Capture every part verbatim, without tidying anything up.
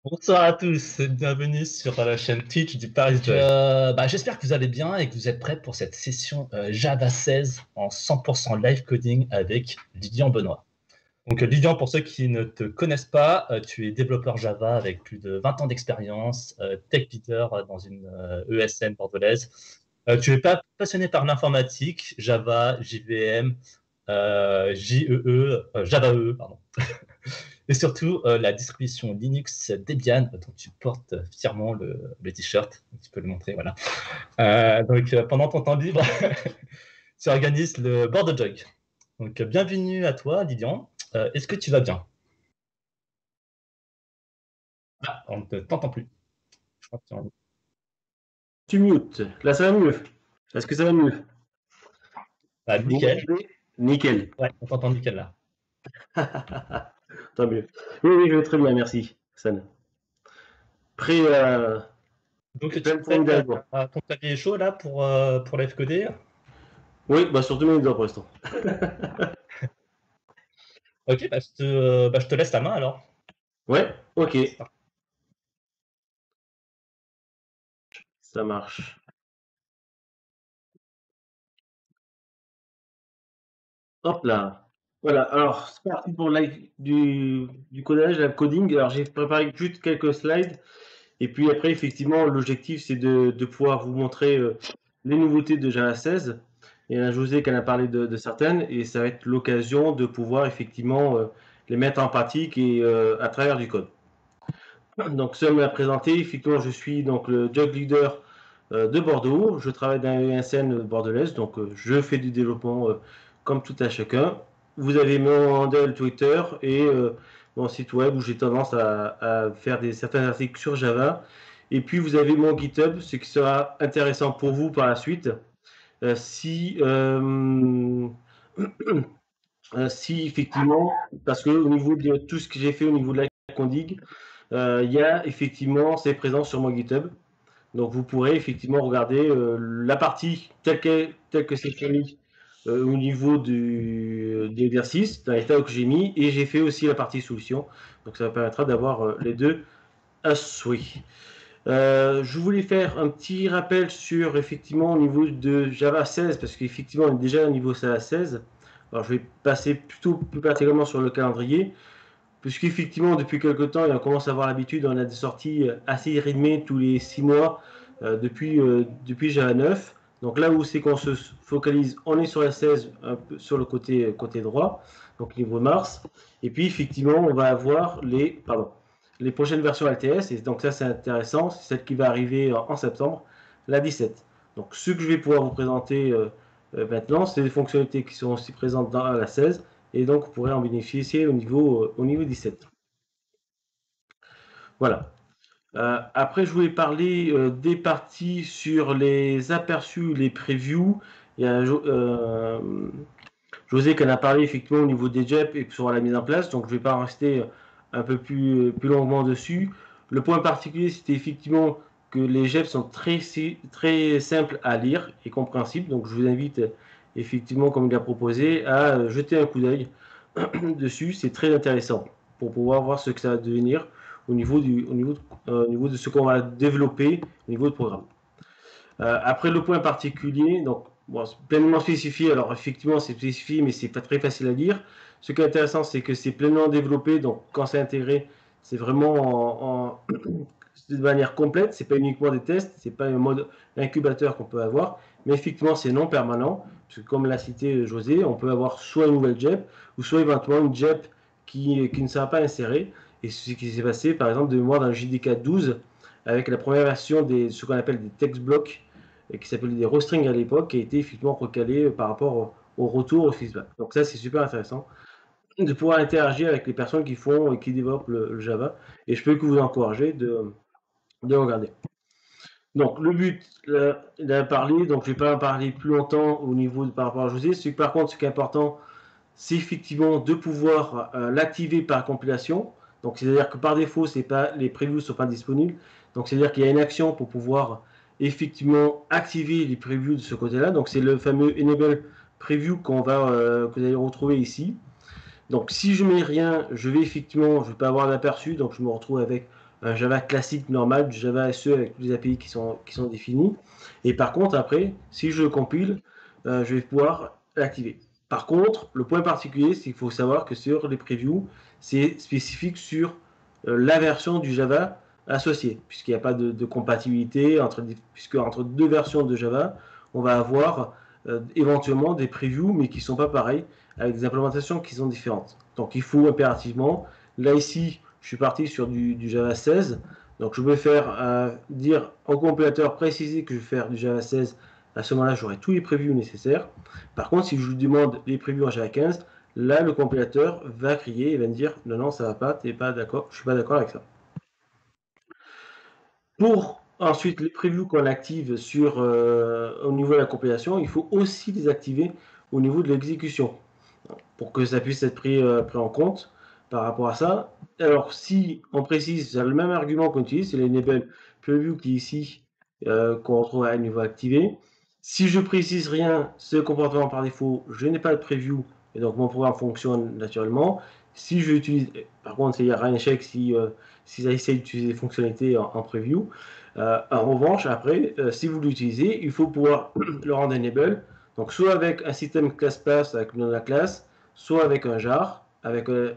Bonsoir à tous, bienvenue sur la chaîne Twitch du Paris Jog. Euh, bah, J'espère que vous allez bien et que vous êtes prêts pour cette session euh, Java seize en cent pour cent live coding avec Lydian Benoît. Donc euh, Lydian, pour ceux qui ne te connaissent pas, euh, tu es développeur Java avec plus de vingt ans d'expérience, euh, tech leader dans une euh, E S N bordelaise. Euh, tu es pas passionné par l'informatique, Java, J V M, euh, J E E, euh, Java E E, pardon. Et surtout, euh, la distribution Linux Debian, dont tu portes fièrement le, le t-shirt, tu peux le montrer, voilà. Euh, donc, euh, pendant ton temps libre, tu organises le Board Jog. Donc, euh, bienvenue à toi, Lydian. Euh, Est-ce que tu vas bien? Ah, on ne t'entend plus. Je crois que tu es en- Tu mutes. Là, ça va mieux. Est-ce que ça va mieux? Ah, Vous nickel. m'entendez? Nickel. Ouais, on t'entend nickel là. Tant mieux. Oui, oui, je vais très bien, merci, San. Prêt à Donc, tu plein de prêt à, d'albums. à ton clavier est chaud là pour, euh, pour F coder? Oui, bah surtout mes doigts pour l'instant. Ok, bah, je te, euh, bah, je te laisse la main alors. Ouais, ok, C'est parti. ça marche. Hop là. Voilà, alors c'est parti pour live du, du codage, la coding. Alors j'ai préparé juste quelques slides. Et puis après, effectivement, l'objectif c'est de, de pouvoir vous montrer euh, les nouveautés de Java seize. Il y en a José qui en a parlé de, de certaines, et ça va être l'occasion de pouvoir effectivement euh, les mettre en pratique et euh, à travers du code. Donc, ça me l'a présenté. Effectivement, je suis donc le Jog Leader euh, de Bordeaux. Je travaille dans une E S N bordelaise, donc euh, je fais du développement euh, comme tout à chacun. Vous avez mon handle Twitter et euh, mon site web où j'ai tendance à, à faire des, certains articles sur Java. Et puis, vous avez mon GitHub, ce qui sera intéressant pour vous par la suite. Euh, si, euh, euh, si effectivement, parce que au niveau de tout ce que j'ai fait au niveau de la condig, euh, il y a effectivement, c'est présent sur mon GitHub. Donc vous pourrez effectivement regarder euh, la partie telle que, telle que c'est fourni euh, au niveau du, de l'exercice, dans l'état que j'ai mis, et j'ai fait aussi la partie solution. Donc ça permettra d'avoir euh, les deux à souhait. Euh, je voulais faire un petit rappel sur effectivement au niveau de Java seize, parce qu'effectivement on est déjà au niveau Java seize. Alors je vais passer plutôt plus particulièrement sur le calendrier, puisqu'effectivement depuis quelques temps, et on commence à avoir l'habitude, on a des sorties assez rythmées tous les six mois euh, depuis, euh, depuis Java neuf. Donc là où c'est qu'on se focalise, on est sur la seize, un peu sur le côté, côté droit, donc niveau mars. Et puis effectivement, on va avoir les, pardon, les prochaines versions L T S, et donc ça c'est intéressant, c'est celle qui va arriver en septembre, la dix-sept. Donc ce que je vais pouvoir vous présenter euh, euh, maintenant, c'est les fonctionnalités qui sont aussi présentes dans la seize, et donc vous pourrez en bénéficier au niveau, euh, au niveau dix-sept. Voilà. Euh, après, je voulais parler euh, des parties sur les aperçus, les previews. Il y a euh, José qui en a parlé effectivement au niveau des J E P et sur la mise en place, donc je ne vais pas en rester un peu plus, plus longuement dessus. Le point particulier, c'était effectivement que les J E P sont très, très simples à lire et compréhensibles, donc je vous invite effectivement, comme il a proposé, à jeter un coup d'œil dessus. C'est très intéressant pour pouvoir voir ce que ça va devenir au niveau, du, au niveau, de, euh, au niveau de ce qu'on va développer au niveau de programme. Euh, après, le point particulier, donc bon, pleinement spécifié, alors effectivement c'est spécifié mais c'est pas très facile à lire. Ce qui est intéressant c'est que c'est pleinement développé, donc quand c'est intégré, c'est vraiment en, en de manière complète, c'est pas uniquement des tests, c'est pas un mode incubateur qu'on peut avoir, mais effectivement c'est non permanent, parce que comme l'a cité José, on peut avoir soit une nouvelle J E P, ou soit éventuellement une J E P qui, qui ne sera pas insérée, et ce qui s'est passé par exemple de mémoire dans le J D K douze, avec la première version de ce qu'on appelle des text blocks, qui s'appelait des rostring à l'époque, qui a été effectivement recalé par rapport au, au retour au feedback. Donc ça c'est super intéressant de pouvoir interagir avec les personnes qui font et qui développent le, le Java, et je peux que vous encourager de de regarder. Donc le but, là, il a parlé, donc je ne vais pas en parler plus longtemps au niveau de par rapport à José. Ce, par contre, ce qui est important, c'est effectivement de pouvoir euh, l'activer par compilation. Donc c'est-à-dire que par défaut, c'est pas, les previews ne sont pas disponibles. Donc c'est-à-dire qu'il y a une action pour pouvoir effectivement activer les previews de ce côté-là. Donc c'est le fameux enable preview qu'on va, euh, que vous allez retrouver ici. Donc si je mets rien, je vais effectivement, je ne vais pas avoir d'aperçu, donc je me retrouve avec un Java classique normal, du Java S E avec tous les A P I qui sont, qui sont définis. Et par contre, après, si je compile, euh, je vais pouvoir l'activer. Par contre, le point particulier, c'est qu'il faut savoir que sur les previews, c'est spécifique sur euh, la version du Java associée, puisqu'il n'y a pas de, de compatibilité entre, puisque entre deux versions de Java, on va avoir euh, éventuellement des previews, mais qui ne sont pas pareils, avec des implémentations qui sont différentes. Donc il faut impérativement, là ici, je suis parti sur du, du Java seize, donc je vais faire euh, dire au compilateur préciser que je vais faire du Java seize. À ce moment-là, j'aurai tous les previews nécessaires. Par contre, si je lui demande les previews en Java quinze, là, le compilateur va crier et va me dire non, non, ça va pas, t'es pas d'accord, je suis pas d'accord avec ça. Pour ensuite les previews qu'on active sur, euh, au niveau de la compilation, il faut aussi les activer au niveau de l'exécution pour que ça puisse être pris, euh, pris en compte par rapport à ça. Alors, si on précise, c'est le même argument qu'on utilise, c'est l'enable preview qui est ici, euh, qu'on retrouve à niveau activé. Si je précise rien, ce comportement par défaut, je n'ai pas de preview, et donc mon programme fonctionne naturellement. Si je utilise, par contre, il y a un échec si, euh, si ça essaie d'utiliser des fonctionnalités en, en preview. Euh, en revanche, après, euh, si vous l'utilisez, il faut pouvoir le rendre enable. Donc, soit avec un système class pass avec le nom de la classe, soit avec un jar, avec, euh,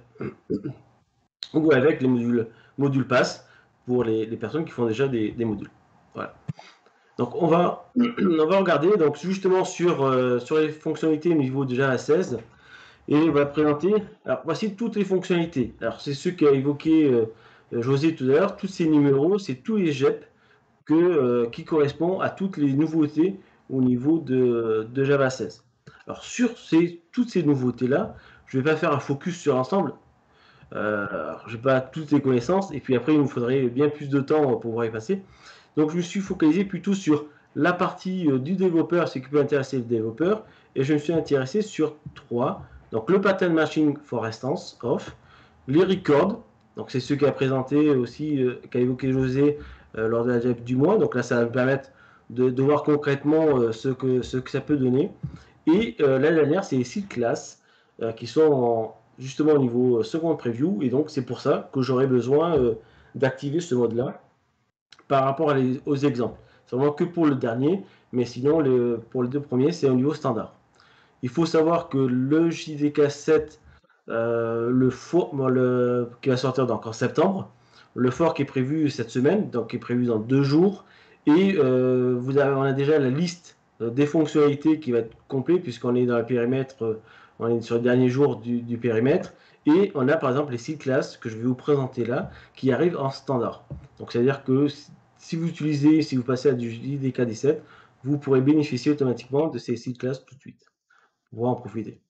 ou avec les modules, modules pass pour les, les personnes qui font déjà des, des modules. Voilà. Donc on va, on va regarder donc justement sur, euh, sur les fonctionnalités au niveau de Java seize et on va présenter. Alors voici toutes les fonctionnalités. Alors c'est ce qu'a évoqué euh, José tout à l'heure. Tous ces numéros, c'est tous les G E P que, euh, qui correspondent à toutes les nouveautés au niveau de, de Java seize. Alors sur ces, toutes ces nouveautés-là, je ne vais pas faire un focus sur l'ensemble. Euh, je n'ai pas toutes les connaissances et puis après il me faudrait bien plus de temps pour pouvoir y passer. Donc je me suis focalisé plutôt sur la partie euh, du développeur, ce qui peut intéresser le développeur, et je me suis intéressé sur trois. Donc le pattern matching for instance of, les records, donc c'est ce qu'a présenté aussi, euh, qu'a évoqué José euh, lors de la diapo du mois. Donc là ça va me permettre de, de voir concrètement euh, ce, que, ce que ça peut donner. Et euh, la dernière c'est les six classes euh, qui sont en, justement au niveau euh, second preview, et donc c'est pour ça que j'aurais besoin euh, d'activer ce mode-là par rapport à les, aux exemples. C'est vraiment que pour le dernier, mais sinon le, pour les deux premiers, c'est au niveau standard. Il faut savoir que le J D K sept, euh, le for, le, qui va sortir donc en septembre, le fork est prévu cette semaine, donc qui est prévu dans deux jours, et euh, vous avez, on a déjà la liste des fonctionnalités qui va être complète, puisqu'on est dans le périmètre, on est sur le dernier jour du, du périmètre, et on a par exemple les six classes que je vais vous présenter là, qui arrivent en standard. Donc c'est-à-dire que si vous utilisez, si vous passez à du J D K dix-sept, vous pourrez bénéficier automatiquement de ces six classes tout de suite. Pour en profiter.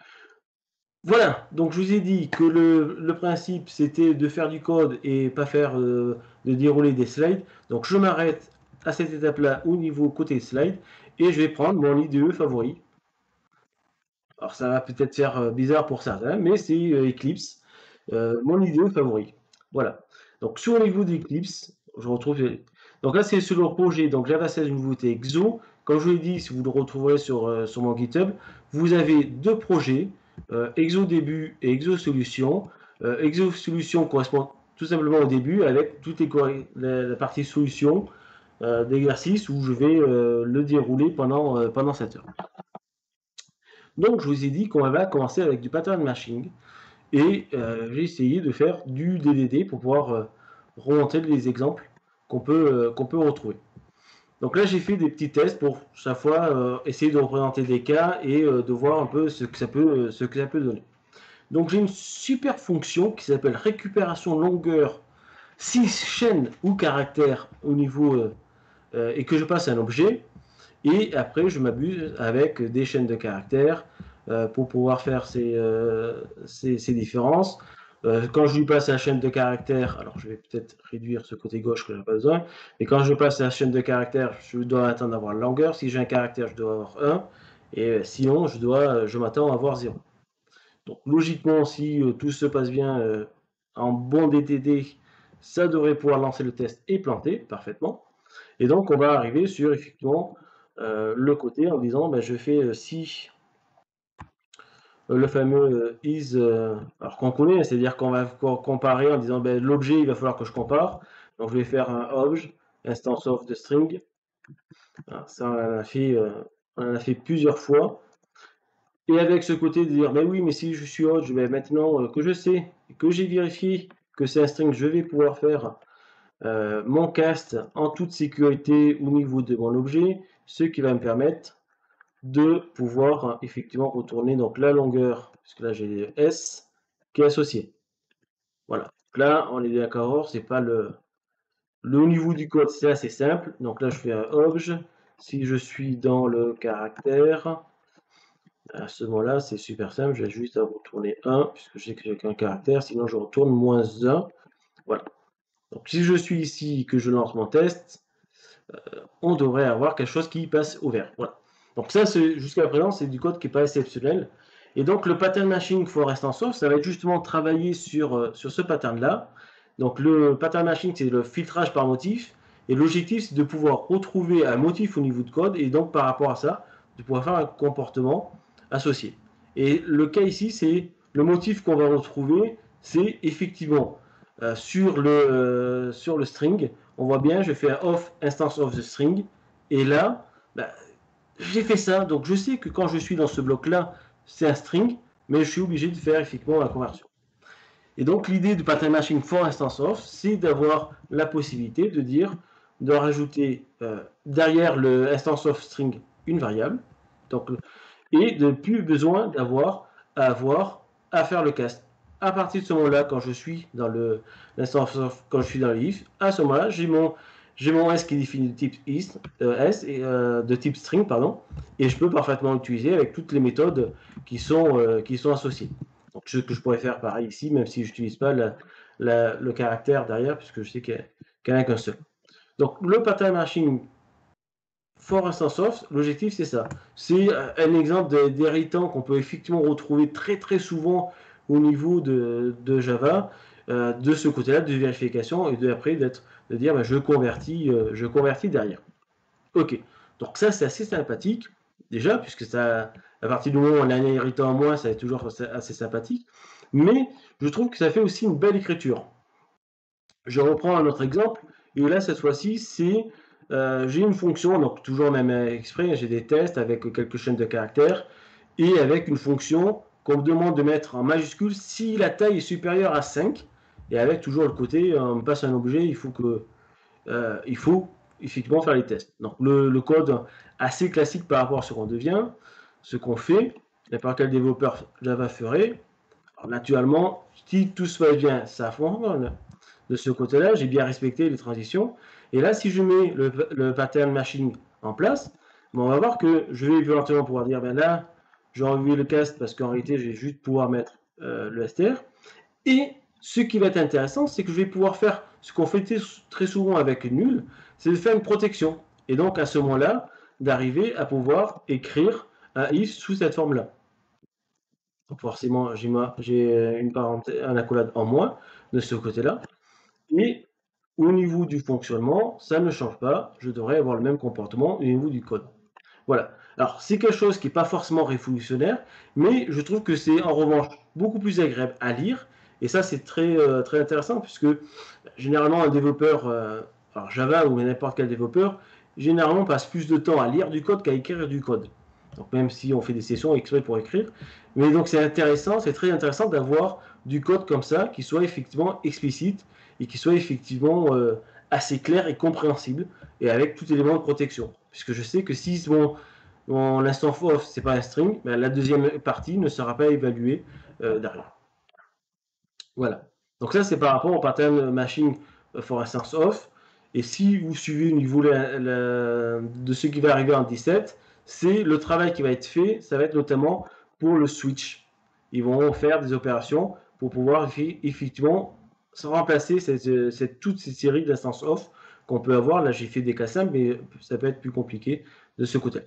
Voilà, donc je vous ai dit que le, le principe c'était de faire du code et pas faire euh, de dérouler des slides. Donc je m'arrête à cette étape-là au niveau côté slide et je vais prendre mon I D E favori. Alors ça va peut-être faire bizarre pour certains, mais c'est euh, Eclipse, euh, mon I D E favori. Voilà. Donc sur le niveau d'Eclipse, je retrouve. Donc là c'est sur le projet, donc Java seize nouveauté Exo. Comme je vous l'ai dit, si vous le retrouverez sur, euh, sur mon GitHub, vous avez deux projets, euh, Exo début et Exo solution. Euh, Exo solution correspond tout simplement au début avec toute les, la, la partie solution euh, d'exercice où je vais euh, le dérouler pendant, euh, pendant sept heures. Donc, je vous ai dit qu'on va commencer avec du pattern matching et euh, j'ai essayé de faire du D D D pour pouvoir euh, remonter les exemples qu'on peut, euh, qu'on peut retrouver. Donc là, j'ai fait des petits tests pour chaque fois euh, essayer de représenter des cas et euh, de voir un peu ce que ça peut, ce que ça peut donner. Donc j'ai une super fonction qui s'appelle récupération longueur six chaînes ou caractères au niveau euh, euh, et que je passe à un objet. Et après, je m'abuse avec des chaînes de caractères euh, pour pouvoir faire ces, euh, ces, ces différences. Euh, quand je lui passe la chaîne de caractères, alors je vais peut-être réduire ce côté gauche que je n'ai pas besoin, mais quand je passe la chaîne de caractères, je dois attendre d'avoir la longueur. Si j'ai un caractère, je dois avoir un, et sinon, je, dois, je m'attends à avoir zéro. Donc logiquement, si euh, tout se passe bien euh, en bon D T D, ça devrait pouvoir lancer le test et planter parfaitement. Et donc, on va arriver sur effectivement euh, le côté en disant ben, je fais euh, si le fameux is, euh, alors qu'on connaît, c'est-à-dire qu'on va comparer en disant ben, l'objet, il va falloir que je compare. Donc je vais faire un obj, instance of the string. Alors, ça, on en, a fait, euh, on en a fait plusieurs fois. Et avec ce côté de dire, ben oui, mais si je suis obj, ben maintenant euh, que je sais, que j'ai vérifié que c'est un string, je vais pouvoir faire euh, mon cast en toute sécurité au niveau de mon objet, ce qui va me permettre de pouvoir hein, effectivement retourner donc la longueur, puisque là j'ai S qui est associé. Voilà. Donc là, on est d'accord, c'est pas le, le niveau du code, c'est assez simple. Donc là, je fais un obj. Si je suis dans le caractère, à ce moment-là, c'est super simple. J'ai juste à retourner un, puisque je sais que j'ai qu'un caractère. Sinon, je retourne moins un. Voilà. Donc si je suis ici et que je lance mon test, euh, on devrait avoir quelque chose qui passe au vert. Voilà. Donc ça, jusqu'à présent, c'est du code qui n'est pas exceptionnel. Et donc le pattern matching for instance of, ça va être justement travailler sur, euh, sur ce pattern-là. Donc le pattern matching, c'est le filtrage par motif. Et l'objectif, c'est de pouvoir retrouver un motif au niveau de code. Et donc par rapport à ça, de pouvoir faire un comportement associé. Et le cas ici, c'est le motif qu'on va retrouver, c'est effectivement euh, sur, le, euh, sur le string. On voit bien, je fais un off instance of the string. Et là, bah, j'ai fait ça. Donc je sais que quand je suis dans ce bloc-là, c'est un string, mais je suis obligé de faire effectivement la conversion. Et donc l'idée du pattern matching for instance of, c'est d'avoir la possibilité de dire, de rajouter euh, derrière le instance of string une variable. Donc, et de plus besoin d'avoir à avoir à faire le cast. À partir de ce moment-là, quand je suis dans le l'instance of, quand je suis dans le if, à ce moment-là, j'ai mon j'ai mon s qui est défini de type is, euh, s et euh, de type string pardon, et je peux parfaitement l'utiliser avec toutes les méthodes qui sont euh, qui sont associées. Donc ce que je pourrais faire pareil ici, même si je n'utilise pas la, la, le caractère derrière, puisque je sais qu'il n'y en a qu'un seul. Donc le pattern matching for instance of, l'objectif c'est ça. C'est un exemple d'héritant qu'on peut effectivement retrouver très très souvent au niveau de, de Java, euh, de ce côté-là de vérification et de, après d'être de dire ben, je convertis, euh, je convertis derrière. Ok, donc ça c'est assez sympathique déjà puisque ça, à partir du moment où on a un héritant en moins, ça est toujours assez sympathique. Mais je trouve que ça fait aussi une belle écriture. Je reprends un autre exemple et là cette fois-ci c'est euh, j'ai une fonction, donc toujours même exprès, j'ai des tests avec quelques chaînes de caractères et avec une fonction qu'on me demande de mettre en majuscule si la taille est supérieure à cinq et avec toujours le côté, on me passe un objet, il faut que euh, il faut effectivement faire les tests. Donc le, le code assez classique par rapport à ce qu'on devient, ce qu'on fait, n'importe quel développeur Java ferait. Alors, naturellement, si tout se passe bien, ça fonctionne. De ce côté-là, j'ai bien respecté les transitions. Et là, si je mets le, le pattern machine en place, bon, on va voir que je vais éventuellement pouvoir dire, ben là, j'ai enlevé le cast parce qu'en réalité, j'ai juste pouvoir mettre euh, le str. Et ce qui va être intéressant, c'est que je vais pouvoir faire ce qu'on fait très souvent avec nul, c'est de faire une protection. Et donc, à ce moment-là, d'arriver à pouvoir écrire un if sous cette forme-là. Donc forcément, j'ai une parenthèse, un accolade en moins de ce côté-là. Et au niveau du fonctionnement, ça ne change pas. Je devrais avoir le même comportement au niveau du code. Voilà. Alors, c'est quelque chose qui n'est pas forcément révolutionnaire, mais je trouve que c'est en revanche beaucoup plus agréable à lire. Et ça, c'est très, euh, très intéressant, puisque généralement, un développeur, euh, alors Java ou n'importe quel développeur, généralement passe plus de temps à lire du code qu'à écrire du code. Donc, même si on fait des sessions exprès pour écrire. Mais donc, c'est intéressant, c'est très intéressant d'avoir du code comme ça, qui soit effectivement explicite et qui soit effectivement euh, assez clair et compréhensible, et avec tout élément de protection. Puisque je sais que si mon, mon instant off, c'est pas un string, ben la deuxième partie ne sera pas évaluée euh, derrière. Voilà. Donc ça, c'est par rapport au pattern machine for instance off. Et si vous suivez au niveau la, la, de ce qui va arriver en dix-sept, c'est le travail qui va être fait, ça va être notamment pour le switch. Ils vont faire des opérations pour pouvoir effectivement remplacer cette, cette, toute cette série d'instances off qu'on peut avoir. Là, j'ai fait des cas simples, mais ça peut être plus compliqué de ce côté.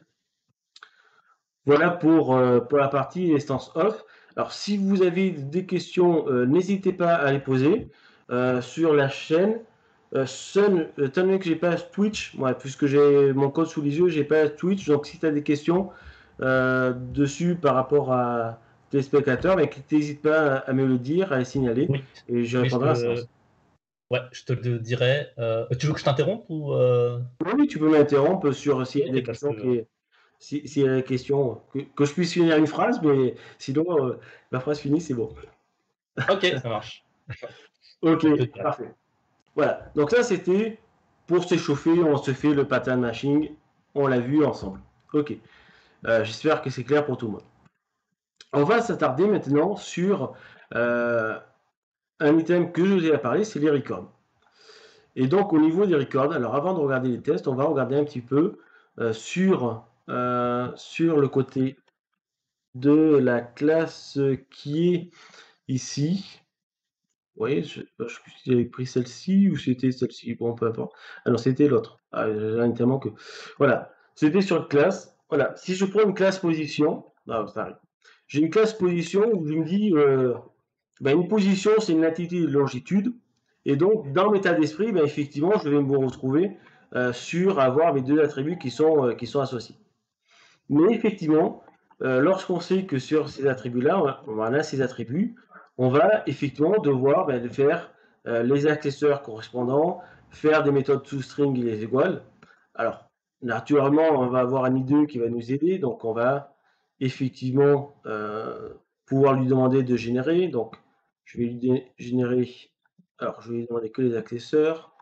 Voilà pour, euh, pour la partie instance off. Alors, si vous avez des questions, euh, n'hésitez pas à les poser euh, sur la chaîne. Euh, Sun, étant donné que j'ai pas Twitch, moi, puisque j'ai mon code sous les yeux, j'ai pas Twitch. Donc, si tu as des questions euh, dessus par rapport à, téléspectateurs, mais que tu n'hésites pas à, à me le dire, à le signaler, Oui, et je mais je répondrai à ça. te... Ouais, je te le dirai. Euh, tu veux que je t'interrompe ou euh... Oui, oui, tu peux m'interrompre sur s'il y a Ok, des parce questions que... qui, si, s'il y a des questions, que, que je puisse finir une phrase, mais sinon, euh, ma phrase finie, c'est bon. Ok, ça marche. Ok, Je te dirai. parfait. Voilà, donc ça c'était pour s'échauffer, on se fait le pattern matching, on l'a vu ensemble. Ok, Euh, j'espère que c'est clair pour tout le monde. On va s'attarder maintenant sur euh, un item que je vous ai parlé, c'est les records. Et donc au niveau des records, alors avant de regarder les tests, on va regarder un petit peu euh, sur, euh, sur le côté de la classe qui est ici. Vous voyez, je ne sais plus si j'avais pris celle-ci ou c'était celle-ci. Bon, peu importe. Ah non, c'était l'autre. Ah, j'en ai tellement que. Voilà. C'était sur classe. Voilà. Si je prends une classe position, ah, ça arrive. J'ai une classe position où je me dis, euh, ben, une position, c'est une latitude et une longitude. Et donc, dans l'état d'esprit, ben, effectivement, je vais me retrouver euh, sur avoir mes deux attributs qui sont, euh, qui sont associés. Mais effectivement, euh, lorsqu'on sait que sur ces attributs-là, on a ces attributs, on va effectivement devoir ben, faire euh, les accesseurs correspondants, faire des méthodes toString et les égales. Alors, naturellement, on va avoir un I deux qui va nous aider, donc on va effectivement euh, pouvoir lui demander de générer. Donc, je vais lui générer, alors je vais lui demander que les accesseurs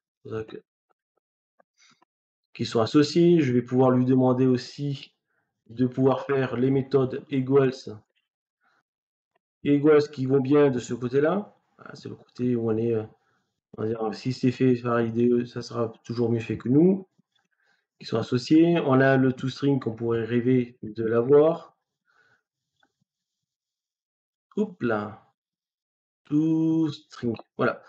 qui sont associés. Je vais pouvoir lui demander aussi de pouvoir faire les méthodes equals, equals qui vont bien de ce côté-là. Ah, c'est le côté où on est, on va dire, si c'est fait par I D E, ça sera toujours mieux fait que nous, qui sont associés. On a le toString qu'on pourrait rêver de l'avoir. Oups là, toString, voilà.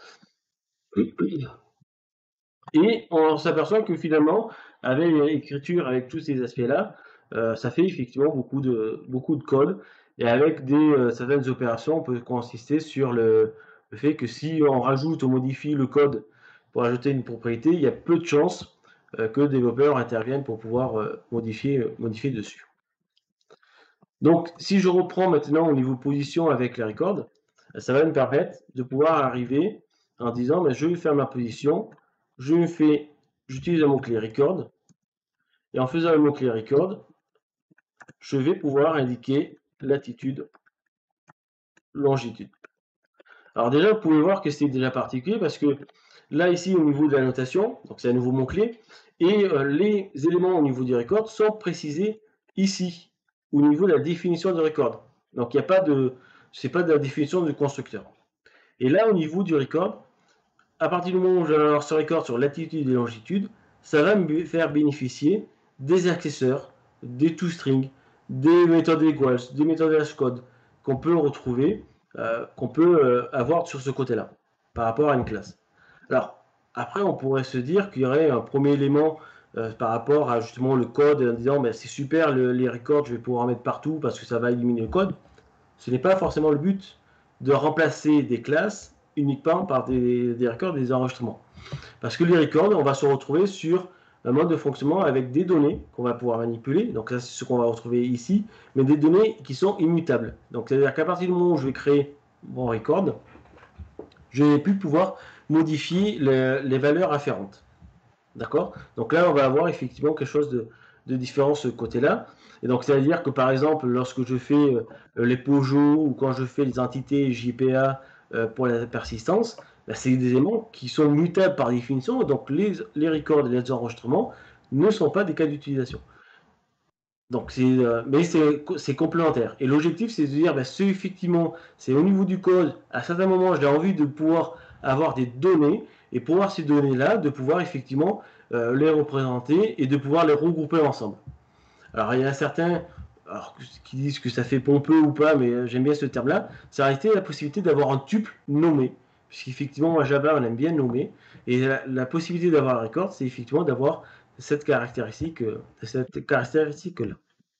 Et on s'aperçoit que finalement, avec l'écriture, avec tous ces aspects-là, euh, ça fait effectivement beaucoup de, beaucoup de code. Et avec des, euh, certaines opérations, on peut consister sur le, le fait que si on rajoute ou modifie le code pour ajouter une propriété, il y a peu de chances euh, que le développeur intervienne pour pouvoir euh, modifier, modifier dessus. Donc, si je reprends maintenant au niveau position avec les records, ça va me permettre de pouvoir arriver en disant, ben, je vais faire ma position, je me fais, j'utilise un mot-clé record, et en faisant un mot-clé record, je vais pouvoir indiquer latitude, longitude. Alors déjà, vous pouvez voir que c'est déjà particulier parce que là, ici, au niveau de la notation, donc c'est un nouveau mot-clé, et euh, les éléments au niveau du record sont précisés ici, au niveau de la définition du record. Donc il n'y a pas de, c'est pas de la définition du constructeur. Et là, au niveau du record, à partir du moment où je vais avoir ce record sur latitude et longitude, ça va me faire bénéficier des accesseurs, des toString, des méthodes equals, des méthodes hashcode qu'on peut retrouver, euh, qu'on peut euh, avoir sur ce côté-là, par rapport à une classe. Alors, après, on pourrait se dire qu'il y aurait un premier élément euh, par rapport à justement le code, en disant ben, c'est super le, les records, je vais pouvoir en mettre partout parce que ça va éliminer le code. Ce n'est pas forcément le but de remplacer des classes uniquement par des, des records, des enregistrements. Parce que les records, on va se retrouver sur un mode de fonctionnement avec des données qu'on va pouvoir manipuler. Donc ça, c'est ce qu'on va retrouver ici, mais des données qui sont immutables. Donc c'est-à-dire qu'à partir du moment où je vais créer mon record, je vais plus pouvoir modifier les, les valeurs afférentes. D'accord? Donc là, on va avoir effectivement quelque chose de, de différent ce côté-là. Et donc, c'est-à-dire que par exemple, lorsque je fais euh, les POJO ou quand je fais les entités J P A euh, pour la persistance, ben, c'est des éléments qui sont mutables par définition. Donc, les, les records et les enregistrements ne sont pas des cas d'utilisation. Donc, c'est, euh, mais c'est complémentaire. Et l'objectif, c'est de dire, ben, c'est effectivement, c'est au niveau du code, à certains moments, j'ai envie de pouvoir avoir des données, et pouvoir ces données-là, de pouvoir effectivement euh, les représenter et de pouvoir les regrouper ensemble. Alors, il y en a certains alors, qui disent que ça fait pompeux ou pas, mais j'aime bien ce terme-là. Ça a été la possibilité d'avoir un tuple nommé. Puisqu'effectivement, moi, Java, on aime bien nommer. Et la, la possibilité d'avoir un record, c'est effectivement d'avoir cette caractéristique, cette caractéristique-là.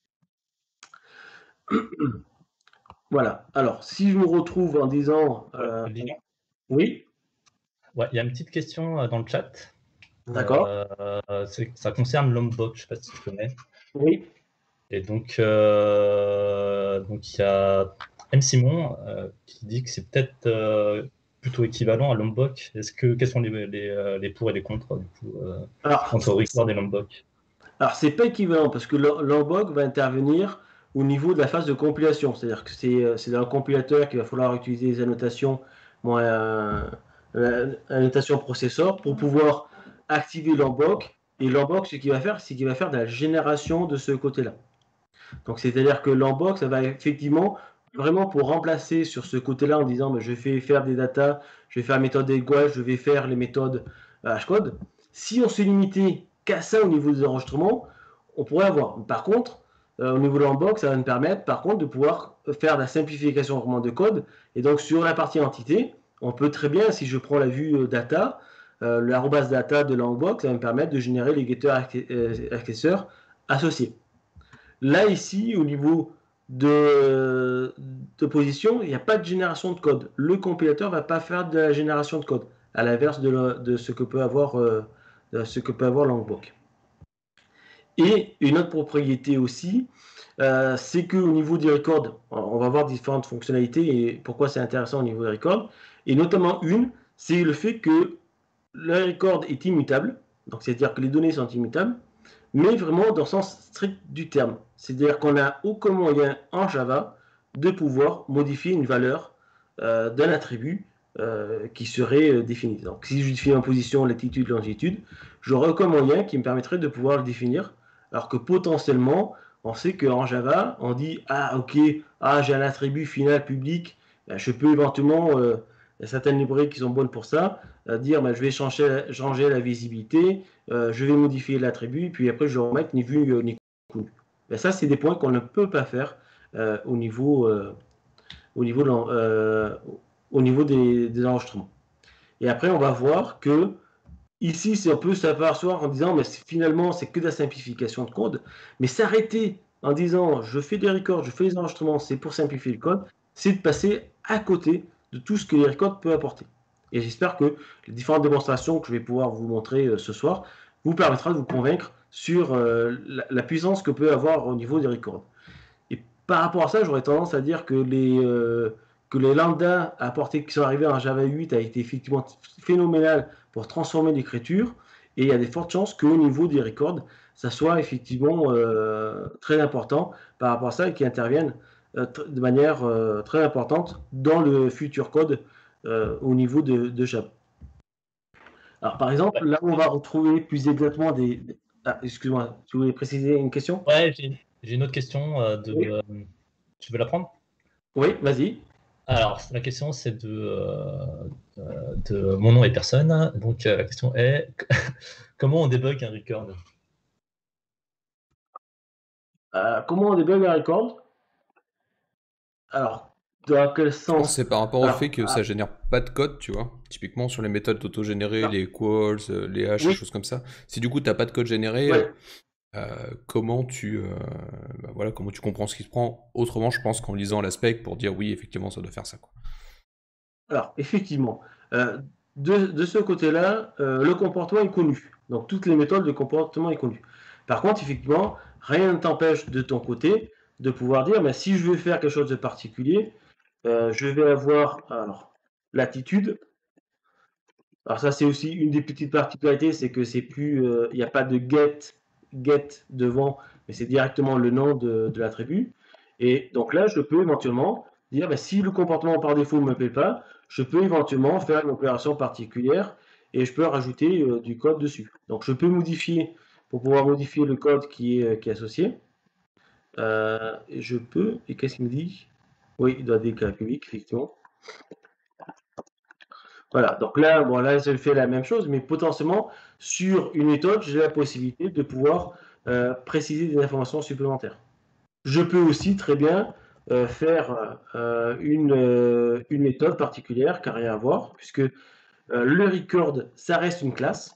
Voilà. Alors, si je me retrouve en disant... Euh, oui. Ouais, il y a une petite question dans le chat. D'accord. Euh, ça concerne Lombok, je ne sais pas si tu connais. Oui. Et donc, euh, donc il y a M. Simon euh, qui dit que c'est peut-être euh, plutôt équivalent à Lombok. Est-ce que quels sont les, les, euh, les pour et les contre du coup euh, Alors, entre Record et Lombok? alors c'est pas équivalent parce que l'en- l'Embog va intervenir au niveau de la phase de compilation. C'est-à-dire que c'est euh, c'est dans le compilateur qu'il va falloir utiliser les annotations, bon, euh, euh, annotation processeur pour pouvoir activer l'Embog. Et l'Embog, ce qu'il va faire, c'est qu'il va faire de la génération de ce côté-là. Donc, c'est-à-dire que l'Embog, ça va effectivement vraiment pour remplacer sur ce côté-là en disant mais je vais faire des datas, je vais faire la méthode Edgewise, je vais faire les méthodes euh, Hashcode. Si on se limitait qu'à ça au niveau des enregistrements, on pourrait avoir. Par contre, euh, au niveau de l'Embog, ça va nous permettre par contre de pouvoir faire de la simplification vraiment de code. Et donc sur la partie entité, on peut très bien, si je prends la vue euh, data, euh, l'arrobas data de l'Embog, ça va me permettre de générer les getters accesseurs associés. Là, ici, au niveau de, de position, il n'y a pas de génération de code. Le compilateur ne va pas faire de la génération de code, à l'inverse de, le, de ce que peut avoir, euh, ce que peut avoir Langbok. Et une autre propriété aussi, euh, c'est qu'au niveau des records, on va voir différentes fonctionnalités et pourquoi c'est intéressant au niveau des records. Et notamment une, c'est le fait que le record est immutable, donc c'est-à-dire que les données sont immutables, mais vraiment dans le sens strict du terme. C'est-à-dire qu'on n'a aucun moyen en Java de pouvoir modifier une valeur euh, d'un attribut euh, qui serait euh, défini. Donc si je définis en position, latitude, longitude, j'aurai aucun moyen qui me permettrait de pouvoir le définir, alors que potentiellement, on sait qu'en Java, on dit « Ah, ok, ah, j'ai un attribut final public, ben, je peux éventuellement, euh, il y a certaines librairies qui sont bonnes pour ça, euh, dire ben, je vais changer, changer la visibilité, euh, je vais modifier l'attribut, puis après je vais remettre ni vu euh, ni connu. » Ben, ça, c'est des points qu'on ne peut pas faire euh, au niveau, euh, au niveau, de, euh, au niveau des, des enregistrements. Et après, on va voir que ici, c'est un peu s'apercevoir en disant, mais finalement, c'est que de la simplification de code. Mais s'arrêter en disant, je fais des records, je fais des enregistrements, c'est pour simplifier le code, c'est de passer à côté de tout ce que les records peuvent apporter. Et j'espère que les différentes démonstrations que je vais pouvoir vous montrer euh, ce soir vous permettra de vous convaincre sur euh, la, la, puissance que peut avoir au niveau des records. Et par rapport à ça, j'aurais tendance à dire que les, euh, que les lambda apportés qui sont arrivés en Java huit a été effectivement phénoménal pour transformer l'écriture. Et il y a des fortes chances qu'au niveau des records, ça soit effectivement euh, très important par rapport à ça et qui interviennent euh, de manière euh, très importante dans le futur code euh, au niveau de, de Java. Alors, par exemple, là où on va retrouver plus exactement des... Ah, excuse-moi, tu voulais préciser une question? Ouais, j'ai une autre question. Euh, de, oui. euh, tu veux la prendre? Oui, vas-y. Alors, la question, c'est de, euh, de mon nom et personne. Donc, euh, la question est comment on débug un record? euh, Comment on débug un record? Alors, dans quel sens? Je pense que c'est par rapport Alors, au fait que ah, ça génère pas de code, tu vois. Typiquement sur les méthodes auto-générées, les calls, les hash, oui. choses comme ça. Si du coup, tu n'as pas de code généré, ouais. euh, comment, tu, euh, bah voilà, comment tu comprends ce qui se prend? Autrement, je pense qu'en lisant l'aspect pour dire oui, effectivement, ça doit faire ça, quoi. Alors, effectivement, euh, de, de, ce côté-là, euh, le comportement est connu. Donc, toutes les méthodes de comportement est connu. Par contre, effectivement, rien ne t'empêche de ton côté de pouvoir dire, mais si je veux faire quelque chose de particulier, euh, je vais avoir alors, l'attitude. Alors ça, c'est aussi une des petites particularités, c'est que c'est plus, il euh, n'y a pas de get, get devant, mais c'est directement le nom de, de l'attribut. Et donc là, je peux éventuellement dire, bah, si le comportement par défaut ne me plaît pas, je peux éventuellement faire une opération particulière et je peux rajouter euh, du code dessus. Donc je peux modifier, pour pouvoir modifier le code qui est, qui est associé. Euh, et je peux, et qu'est-ce qu'il me dit? Oui, il doit être des cas publics, effectivement. Voilà, donc là, bon, là, je fais la même chose, mais potentiellement, sur une méthode, j'ai la possibilité de pouvoir euh, préciser des informations supplémentaires. Je peux aussi très bien euh, faire euh, une, euh, une méthode particulière qui n'a rien à voir, puisque euh, le record, ça reste une classe.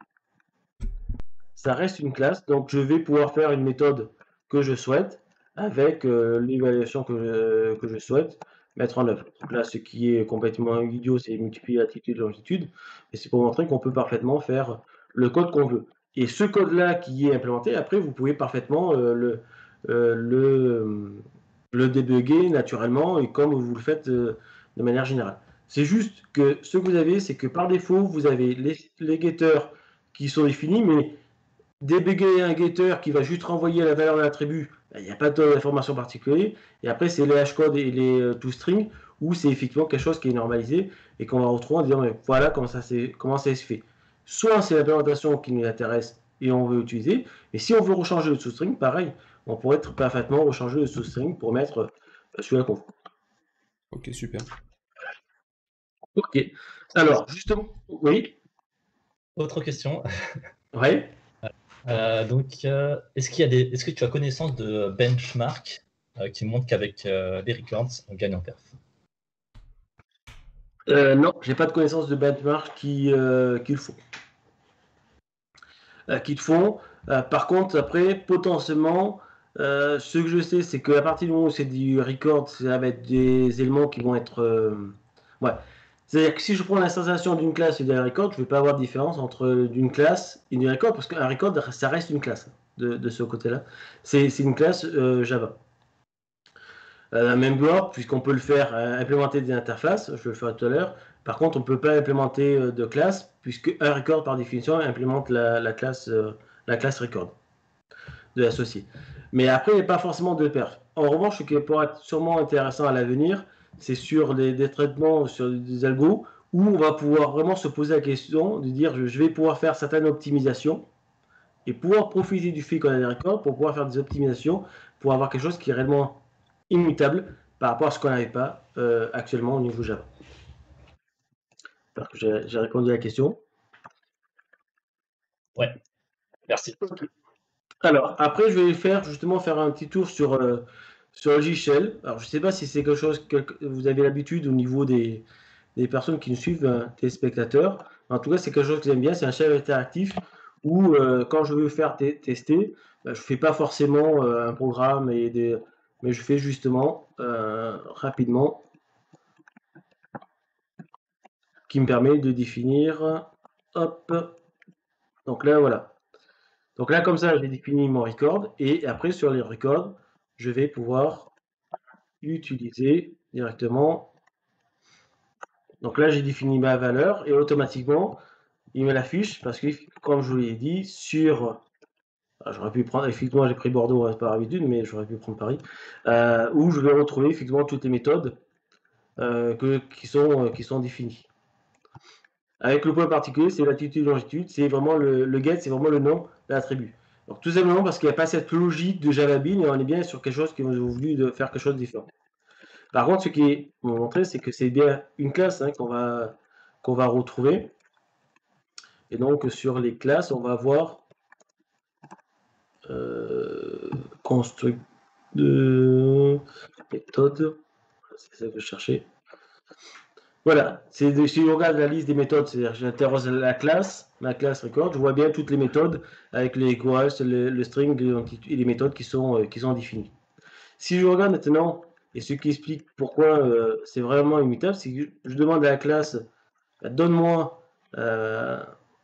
Ça reste une classe, donc je vais pouvoir faire une méthode que je souhaite avec euh, l'évaluation que je, que je souhaite mettre en œuvre. Donc là, ce qui est complètement idiot, c'est multiplier latitude, longitude, et c'est pour montrer qu'on peut parfaitement faire le code qu'on veut. Et ce code-là qui est implémenté, après, vous pouvez parfaitement euh, le, euh, le, le débugger naturellement et comme vous le faites euh, de manière générale. C'est juste que ce que vous avez, c'est que par défaut, vous avez les, les getters qui sont définis, mais débugger un getter qui va juste renvoyer la valeur de l'attribut, il n'y a pas d'information particulière. Et après, c'est les hashcodes et les euh, toString où c'est effectivement quelque chose qui est normalisé et qu'on va retrouver en disant mais voilà comment ça, comment ça se fait. Soit c'est l'implémentation qui nous intéresse et on veut utiliser, mais si on veut rechanger le toString, pareil, on pourrait être parfaitement rechanger le toString pour mettre euh, sur la conf. Ok, super. Ok. Alors, justement, oui. Autre question. Oui. Euh, donc, euh, est-ce qu'il y a des, est-ce que tu as connaissance de benchmark euh, qui montrent qu'avec euh, les records, on gagne en perf? euh, Non, j'ai pas de connaissance de benchmark qui, euh, qui le font. Euh, qui le font. Euh, par contre, après, potentiellement, euh, ce que je sais, c'est qu'à partir du moment où c'est du record, ça va être des éléments qui vont être. Euh, ouais. C'est-à-dire que si je prends l'installation d'une classe et d'un record, je ne vais pas avoir de différence entre d'une classe et d'un record, parce qu'un record, ça reste une classe de, de ce côté-là. C'est une classe euh, Java. Euh, même board, puisqu'on peut le faire euh, implémenter des interfaces, je vais le faire tout à l'heure. Par contre, on ne peut pas implémenter euh, de classe, puisque un record, par définition, implémente la, la classe, euh, la classe record de l'associé. Mais après, il n'y a pas forcément de perf. En revanche, ce qui pourrait être sûrement intéressant à l'avenir, c'est sur les, des traitements, sur des algos, où on va pouvoir vraiment se poser la question de dire je vais pouvoir faire certaines optimisations et pouvoir profiter du fait qu'on a des records pour pouvoir faire des optimisations pour avoir quelque chose qui est réellement immutable par rapport à ce qu'on n'avait pas euh, actuellement au niveau Java. J'espère que j'ai répondu à la question. Ouais, merci. Okay. Alors, après, je vais faire justement faire un petit tour sur, euh, sur L G Shell. Alors, je ne sais pas si c'est quelque chose que vous avez l'habitude au niveau des, des personnes qui nous suivent, hein, des spectateurs. En tout cas, c'est quelque chose que j'aime bien. C'est un shell interactif où, euh, quand je veux faire tester, ben, je ne fais pas forcément euh, un programme, et des, mais je fais justement euh, rapidement qui me permet de définir. Hop. Donc là, voilà. Donc là, comme ça, j'ai défini mon record. Et après, sur les records, je vais pouvoir utiliser directement. Donc là, j'ai défini ma valeur et automatiquement, il me l'affiche parce que, comme je vous l'ai dit, sur. J'aurais pu prendre, effectivement, j'ai pris Bordeaux hein, par habitude, mais j'aurais pu prendre Paris, euh, où je vais retrouver effectivement toutes les méthodes euh, que, qui, sont, euh, qui sont définies. Avec le point particulier, c'est latitude, longitude, c'est vraiment le, le get, c'est vraiment le nom de l'attribut. Donc tout simplement parce qu'il n'y a pas cette logique de Java Bean et on est bien sur quelque chose qui ont voulu de faire quelque chose de différent. Par contre, ce qui est montré, c'est que c'est bien une classe hein, qu'on va, qu'on va retrouver. Et donc sur les classes, on va voir euh, construct de méthode. C'est ça que je cherchais. Voilà, c'est si on regarde la liste des méthodes, c'est-à-dire j'interroge la classe, ma classe record, je vois bien toutes les méthodes avec les equals, le, le string et les méthodes qui sont, qui sont définies. Si je regarde maintenant, et ce qui explique pourquoi euh, c'est vraiment immutable, c'est que je demande à la classe, bah, donne-moi euh,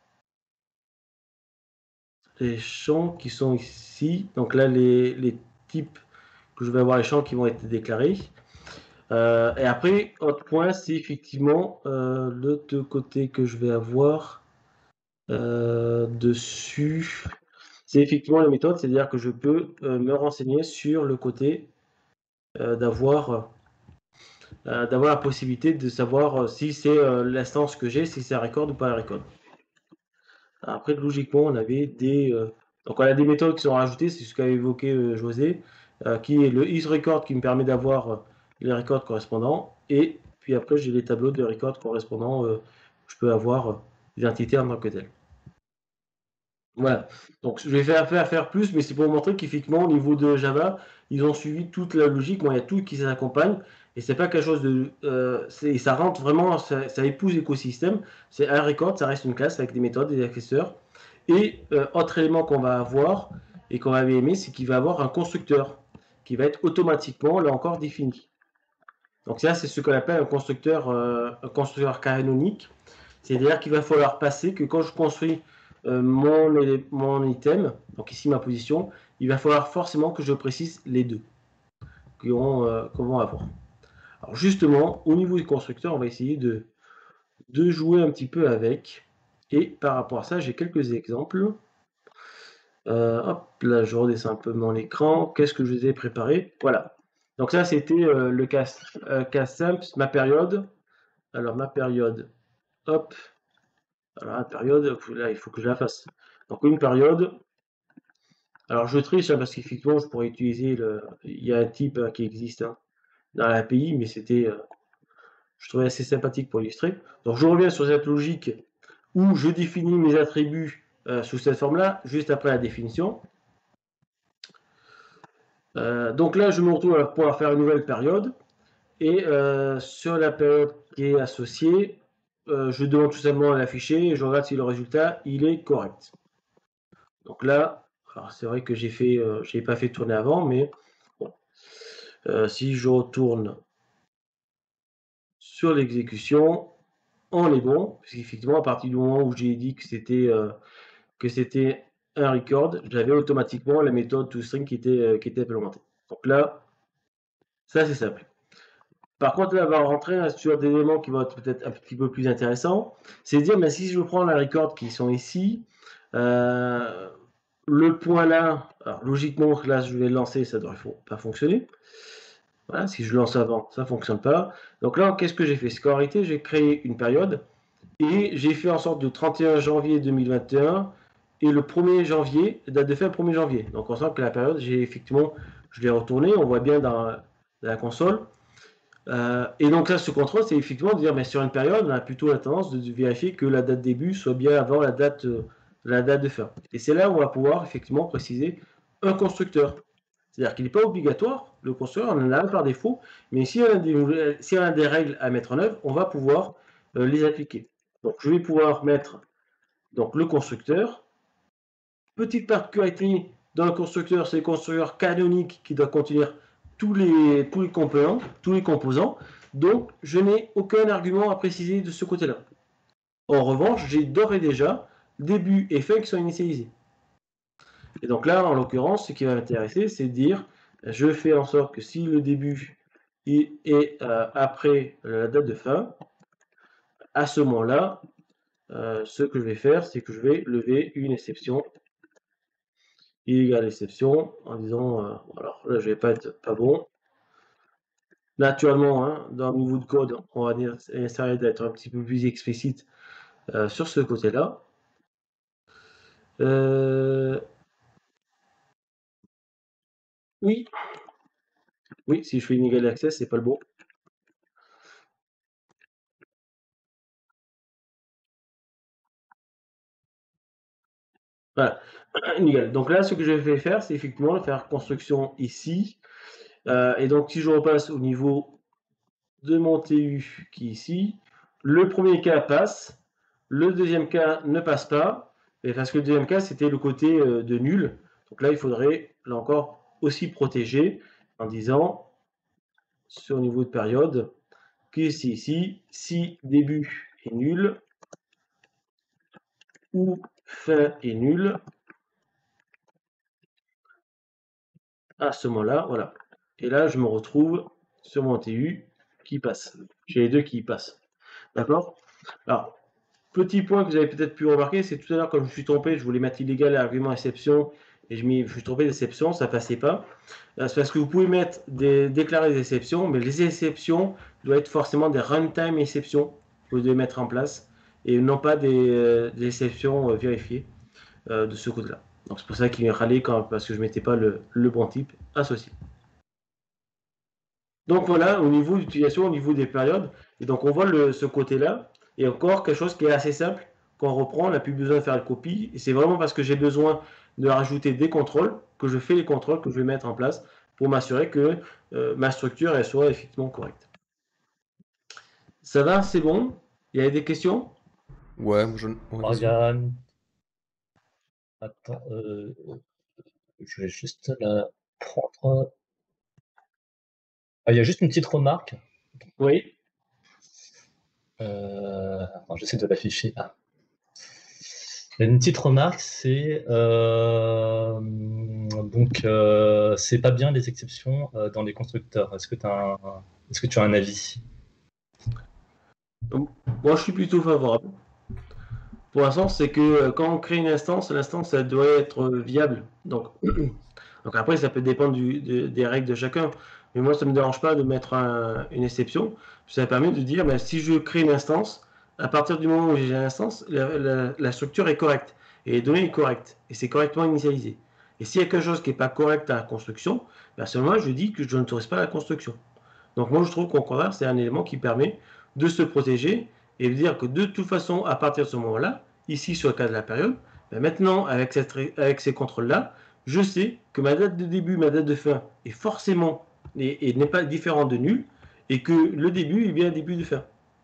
les champs qui sont ici. Donc là, les, les types que je vais avoir, les champs qui vont être déclarés. Euh, et après, autre point, c'est effectivement euh, l'autre côté que je vais avoir euh, dessus. C'est effectivement la méthode, c'est-à-dire que je peux euh, me renseigner sur le côté euh, d'avoir euh, d'avoir la possibilité de savoir euh, si c'est euh, l'instance que j'ai, si c'est un record ou pas un record. Après, logiquement, on avait des euh, donc on a des méthodes qui sont rajoutées, c'est ce qu'a évoqué euh, José, euh, qui est le isRecord qui me permet d'avoir euh, les records correspondants, et puis après j'ai les tableaux de records correspondants, euh, je peux avoir euh, l'identité en tant que telle. Voilà, donc je vais faire, faire, faire plus, mais c'est pour montrer qu'effectivement au niveau de Java, ils ont suivi toute la logique, bon, il y a tout qui s'accompagne, et c'est pas quelque chose de... Euh, ça rentre vraiment, ça, ça épouse l'écosystème, c'est un record, ça reste une classe avec des méthodes, des accesseurs, et euh, autre élément qu'on va avoir, et qu'on avait aimé, c'est qu'il va avoir un constructeur, qui va être automatiquement, là encore, défini. Donc ça, c'est ce qu'on appelle un constructeur, euh, un constructeur canonique, c'est-à-dire qu'il va falloir passer que quand je construis euh, mon, mon item, donc ici ma position, il va falloir forcément que je précise les deux qu'on euh, qu'on va avoir. Alors justement, au niveau du constructeur, on va essayer de, de jouer un petit peu avec. Et par rapport à ça, j'ai quelques exemples. Euh, hop, là, je redescends un peu mon écran. Qu'est-ce que je vous ai préparé? Voilà. Donc ça, c'était euh, le cas, euh, cas simple, ma période. Alors, ma période, hop. Alors, la période, là, il faut que je la fasse. Donc, une période. Alors, je triche hein, parce qu'effectivement, je pourrais utiliser le... Il y a un type hein, qui existe hein, dans l'A P I, mais c'était... Euh, je trouvais assez sympathique pour illustrer. Donc, je reviens sur cette logique où je définis mes attributs euh, sous cette forme-là, juste après la définition. Euh, donc là, je me retrouve à pouvoir faire une nouvelle période. Et euh, sur la période qui est associée, euh, je demande tout simplement à l'afficher et je regarde si le résultat il est correct. Donc là, c'est vrai que j'ai fait, euh, j'ai pas fait tourner avant, mais bon. euh, si je retourne sur l'exécution, on est bon, parce qu'effectivement, à partir du moment où j'ai dit que c'était euh, que c'était un record, j'avais automatiquement la méthode toString qui était, euh, qui était implémentée. Donc là, ça c'est simple. Par contre, là, on va rentrer sur des éléments qui vont être peut-être un petit peu plus intéressants. C'est dire, mais si je prends la record qui sont ici, euh, le point là, alors logiquement, là, je vais le lancer, ça ne devrait pas fonctionner. Voilà, si je lance avant, ça ne fonctionne pas. Donc là, qu'est-ce que j'ai fait? C'est qu'en réalité, j'ai créé une période et j'ai fait en sorte de trente et un janvier deux mille vingt et un et le premier janvier, date de fin premier janvier. Donc on sent que la période, j'ai effectivement, je l'ai retournée, on voit bien dans, dans la console. Euh, et donc là, ce contrôle, c'est effectivement de dire, mais sur une période, on a plutôt la tendance de vérifier que la date de début soit bien avant la date, euh, la date de fin. Et c'est là où on va pouvoir effectivement préciser un constructeur. C'est-à-dire qu'il n'est pas obligatoire, le constructeur, on en a un par défaut, mais si on a des, si on a des règles à mettre en œuvre, on va pouvoir euh, les appliquer. Donc je vais pouvoir mettre donc, le constructeur. Petite particularité dans le constructeur, c'est le constructeur canonique qui doit contenir tous les, tous les composants, tous les composants. Donc, je n'ai aucun argument à préciser de ce côté-là. En revanche, j'ai d'ores et déjà début et fin qui sont initialisés. Et donc là, en l'occurrence, ce qui va m'intéresser, c'est de dire, je fais en sorte que si le début est euh, après la date de fin, à ce moment-là, euh, ce que je vais faire, c'est que je vais lever une exception égale exception en disant euh, alors là je vais pas être pas bon naturellement hein, dans le niveau de code on va dire essayer d'être un petit peu plus explicite euh, sur ce côté là euh... oui oui si je fais une égale access c'est pas le bon voilà égale. Donc là ce que je vais faire c'est effectivement faire construction ici euh, et donc si je repasse au niveau de mon T U qui est ici, le premier cas passe, le deuxième cas ne passe pas, et parce que le deuxième cas c'était le côté euh, de nul. Donc là il faudrait là encore aussi protéger en disant sur le niveau de période que c'est ici, si début est nul ou fin est nul, à ce moment-là, voilà. Et là je me retrouve sur mon T U qui passe. J'ai les deux qui passent. D'accord? Alors, petit point que vous avez peut-être pu remarquer, c'est tout à l'heure quand je me suis trompé, je voulais mettre illégal à argument exception et je, je me suis trompé d'exception, ça passait pas. C'est parce que vous pouvez mettre des, déclarer des exceptions, mais les exceptions doivent être forcément des runtime exceptions que vous devez mettre en place et non pas des, euh, des exceptions euh, vérifiées euh, de ce côté-là. Donc c'est pour ça qu'il m'a râlé quand, parce que je ne mettais pas le, le bon type associé. Donc voilà, au niveau d'utilisation, au niveau des périodes, et donc on voit le, ce côté-là, et encore quelque chose qui est assez simple, qu'on reprend, on n'a plus besoin de faire la copie, et c'est vraiment parce que j'ai besoin de rajouter des contrôles, que je fais les contrôles que je vais mettre en place pour m'assurer que euh, ma structure elle soit effectivement correcte. Ça va, c'est bon? Il y a des questions? Ouais, je... ouais, Morgane. Attends, euh, je vais juste la prendre. Ah, il y a juste une petite remarque. Oui. Euh... J'essaie de l'afficher. Ah. Une petite remarque, c'est euh, donc euh, c'est pas bien les exceptions euh, dans les constructeurs. Est-ce que tu as un, est-ce que tu as un avis? Moi, je suis plutôt favorable. Pour l'instant, c'est que euh, quand on crée une instance, l'instance, ça doit être viable. Donc, donc après, ça peut dépendre du, de- des règles de chacun. Mais moi, ça ne me dérange pas de mettre un- une exception. Ça permet de dire, ben, si je crée une instance, à partir du moment où j'ai l'instance, la, la- la structure est correcte. Et les données sont correctes. Et c'est correctement initialisé. Et s'il y a quelque chose qui n'est pas correct à la construction, ben, à ce moment-là, je dis que je n'autorise pas la construction. Donc moi, je trouve qu'au contraire, c'est un élément qui permet de se protéger et de dire que de toute façon, à partir de ce moment-là, ici sur le cas de la période, ben maintenant, avec, cette, avec ces contrôles-là, je sais que ma date de début, ma date de fin est forcément et, et n'est pas différente de nul, et que le début est bien un début de fin.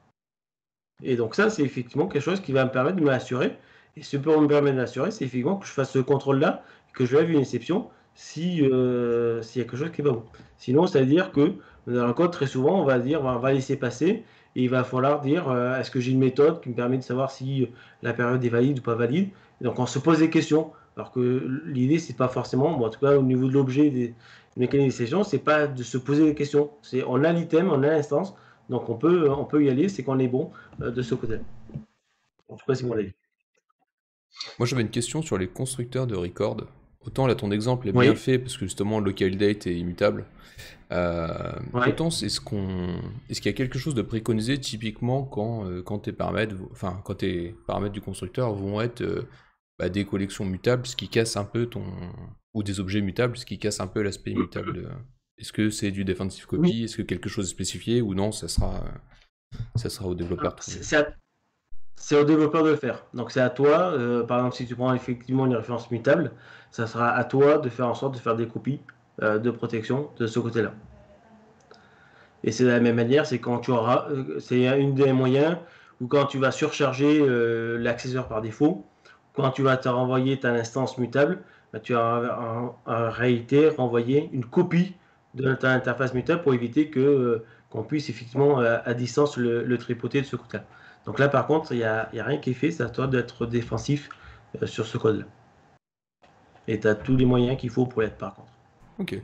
Et donc ça, c'est effectivement quelque chose qui va me permettre de m'assurer. Et ce qui me permet de m'assurer, c'est effectivement que je fasse ce contrôle-là, que je lève une exception si euh, s'il y a quelque chose qui est pas bon. Sinon, ça veut dire que dans le code, très souvent, on va dire, on va laisser passer, et il va falloir dire, euh, est-ce que j'ai une méthode qui me permet de savoir si la période est valide ou pas valide. Et donc on se pose des questions. Alors que l'idée, c'est pas forcément, bon, en tout cas au niveau de l'objet des mécanismes d'exception, c'est pas de se poser des questions. C'est on a l'item, on a l'instance, donc on peut, on peut y aller, c'est qu'on est bon euh, de ce côté-là. En tout cas, c'est mon avis. Moi, j'avais une question sur les constructeurs de record. Autant là, ton exemple est bien Oui, fait parce que justement, le local date est immutable. Euh, oui. autant est-ce qu'on, est-ce qu'il y a quelque chose de préconisé typiquement quand, euh, quand tes paramètres, enfin quand tes paramètres du constructeur vont être euh, bah, des collections mutables, ce qui casse un peu ton, ou des objets mutables, ce qui casse un peu l'aspect immutable. de- Est-ce que c'est du defensive Oui. copy? Est-ce que quelque chose est spécifié ou non? Ça sera, ça sera au développeur de trouver. C'est à- c'est au développeur de le faire. Donc c'est à toi, euh, par exemple, si tu prends effectivement une référence mutable, ça sera à toi de faire en sorte de faire des copies euh, de protection de ce côté-là. Et c'est de la même manière, c'est quand tu auras, euh, c'est une des moyens où quand tu vas surcharger euh, l'accesseur par défaut, quand tu vas te renvoyer ta instance mutable, bah, tu vas en, en réalité renvoyer une copie de ta interface mutable pour éviter que euh, qu'on puisse effectivement à, à distance le, le, tripoter de ce côté-là. Donc là par contre, il n'y a, a, rien qui est fait, c'est à toi d'être défensif euh, sur ce code-là. Et tu as tous les moyens qu'il faut pour l'être par contre. Ok.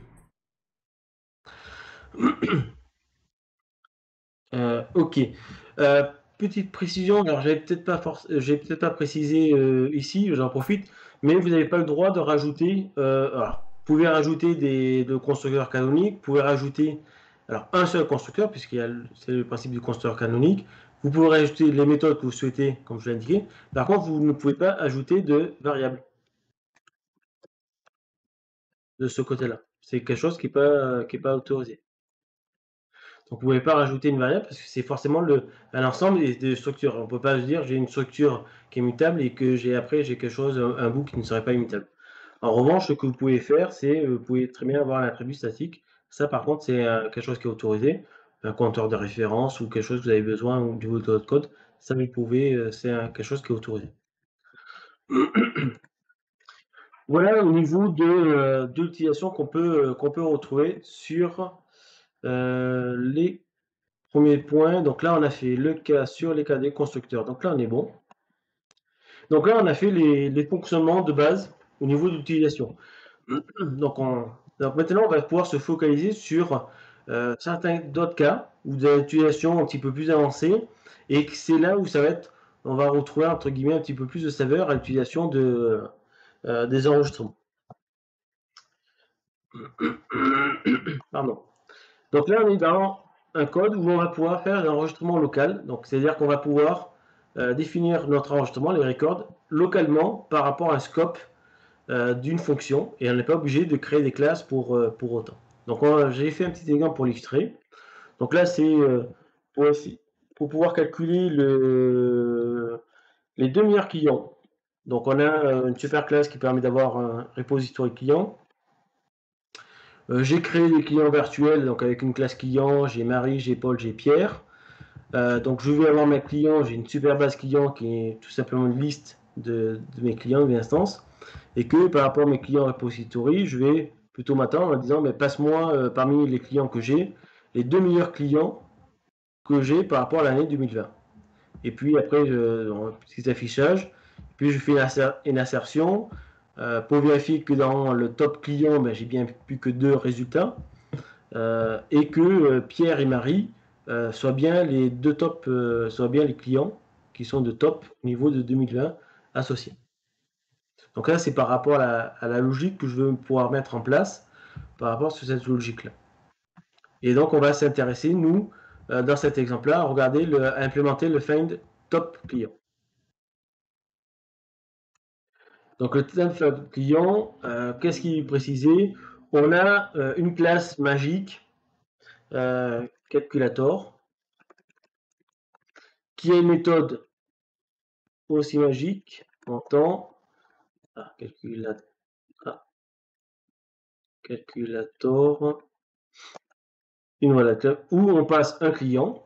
Euh, ok. Euh, petite précision, alors j'avais peut-être pas forc- j'ai peut-être pas précisé euh, ici, j'en profite, mais vous n'avez pas le droit de rajouter. Euh, alors, vous pouvez rajouter des de constructeurs canoniques, vous pouvez rajouter alors un seul constructeur puisqu'il y a le- c'est le principe du constructeur canonique. Vous pouvez rajouter les méthodes que vous souhaitez, comme je l'ai indiqué. Par contre, vous ne pouvez pas ajouter de variables de ce côté-là. C'est quelque chose qui n'est pas qui est pas autorisé. Donc vous ne pouvez pas rajouter une variable parce que c'est forcément le, un ensemble de structures. On ne peut pas se dire j'ai une structure qui est mutable et que j'ai après j'ai quelque chose, un, un bout qui ne serait pas immutable. En revanche, ce que vous pouvez faire, c'est vous pouvez très bien avoir un attribut statique. Ça par contre, c'est quelque chose qui est autorisé, un compteur de référence ou quelque chose que vous avez besoin du votre code. Ça vous pouvez, c'est quelque chose qui est autorisé. Voilà au niveau de, de l'utilisation qu'on peut, qu'on peut retrouver sur euh, les premier point, donc là on a fait le cas sur les cas des constructeurs, donc là on est bon. Donc là on a fait les, les fonctionnements de base au niveau de l'utilisation. Donc, on, donc maintenant on va pouvoir se focaliser sur euh, certains d'autres cas ou des utilisations un petit peu plus avancées et c'est là où ça va être, on va retrouver entre guillemets un petit peu plus de saveur à l'utilisation de, euh, des enregistrements. Pardon. Donc là, on est dans un code où on va pouvoir faire un enregistrement local. Donc, c'est-à-dire qu'on va pouvoir euh, définir notre enregistrement, les records, localement par rapport à un scope euh, d'une fonction. Et on n'est pas obligé de créer des classes pour, euh, pour autant. Donc, j'ai fait un petit exemple pour l'illustrer. Donc là, c'est euh, pour, pour, pouvoir calculer le, les deux meilleurs clients. Donc, on a une super classe qui permet d'avoir un repository client. Euh, j'ai créé des clients virtuels, donc avec une classe client, j'ai Marie, j'ai Paul, j'ai Pierre. Euh, donc je vais avoir mes clients, j'ai une super base client qui est tout simplement une liste de, de mes clients, de mes instances. Et que par rapport à mes clients repository, je vais plutôt m'attendre en disant, mais passe-moi euh, parmi les clients que j'ai, les deux meilleurs clients que j'ai par rapport à l'année deux mille vingt. Et puis après, je, un petit affichage. Puis je fais une, inser une insertion euh, pour vérifier que dans le top client, ben, j'ai bien plus que deux résultats euh, et que euh, Pierre et Marie euh, soient bien les deux top, euh, soient bien les clients qui sont de top niveau de deux mille vingt associés. Donc là, c'est par rapport à la, à la logique que je veux pouvoir mettre en place par rapport sur cette logique-là. Et donc, on va s'intéresser, nous, euh, dans cet exemple-là, à regarder, le, à implémenter le find top client. Donc, le top client, euh, qu'est-ce qu'il précisait? On a euh, une classe magique, euh, calculator, qui a une méthode aussi magique, montant, ah, calculator, ah, calculator, une voilà, où on passe un client,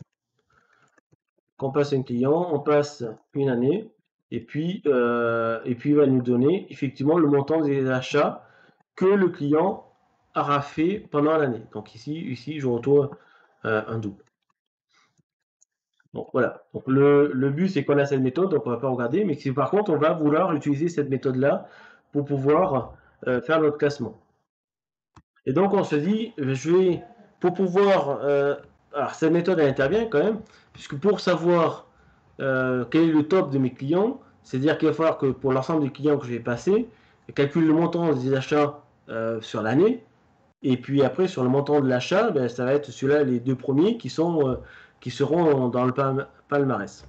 qu'on passe un client, on passe une année, et puis, euh, et puis il va nous donner effectivement le montant des achats que le client aura fait pendant l'année. Donc ici, ici je retrouve euh, un double. Donc voilà. Donc le, le but c'est qu'on a cette méthode, donc on va pas regarder, mais si par contre on va vouloir utiliser cette méthode là pour pouvoir euh, faire notre classement. Et donc on se dit, je vais pour pouvoir, euh, alors cette méthode elle intervient quand même, puisque pour savoir euh, quel est le top de mes clients, c'est-à-dire qu'il va falloir que pour l'ensemble des clients que je vais passer, je calcule le montant des achats euh, sur l'année, et puis après sur le montant de l'achat, ben, ça va être celui-là les deux premiers qui sont euh, qui seront dans le palmarès.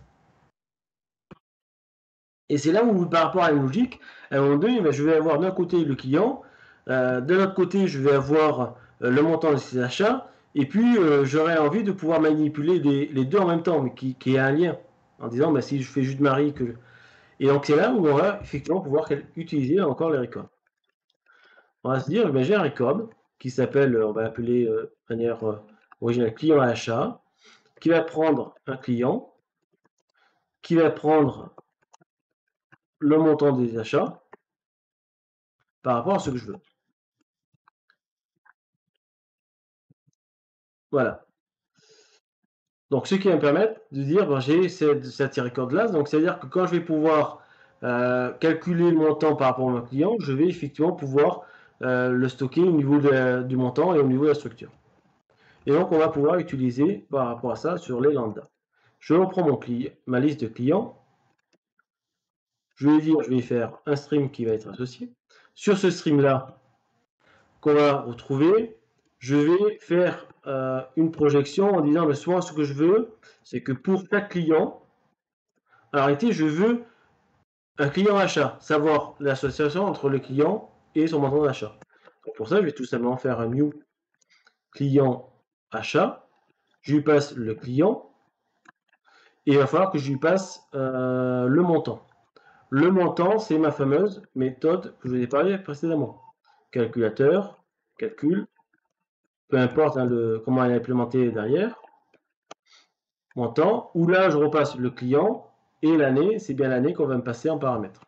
Et c'est là où par rapport à la logique, à un moment donné, ben, je vais avoir d'un côté le client, euh, de l'autre côté je vais avoir euh, le montant de ses achats, et puis euh, j'aurais envie de pouvoir manipuler les, les deux en même temps, mais qui, qui est un lien, en disant ben, si je fais juste Marie que je... Et donc c'est là où on va effectivement pouvoir utiliser encore les records. On va se dire, ben, j'ai un record qui s'appelle, on va l'appeler euh, de manière euh, originale client à achat, qui va prendre un client, qui va prendre le montant des achats par rapport à ce que je veux. Voilà. Donc ce qui va me permettre de dire, ben, j'ai cette, cette record là, donc c'est-à-dire que quand je vais pouvoir euh, calculer le montant par rapport à mon client, je vais effectivement pouvoir euh, le stocker au niveau de, du montant et au niveau de la structure. Et donc on va pouvoir utiliser par rapport à ça sur les lambda. Je reprends mon client, ma liste de clients. Je vais dire, je vais faire un stream qui va être associé. Sur ce stream-là, qu'on va retrouver, je vais faire euh, une projection en disant, mais souvent ce que je veux, c'est que pour chaque client, en réalité, je veux un client achat, savoir l'association entre le client et son montant d'achat. Pour ça, je vais tout simplement faire un new client achat. Je lui passe le client et il va falloir que je lui passe euh, le montant. Le montant, c'est ma fameuse méthode que je vous ai parlé précédemment. Calculateur, calcul, peu importe hein, le, comment elle est implémentée derrière. Montant, où là je repasse le client et l'année, c'est bien l'année qu'on va me passer en paramètre.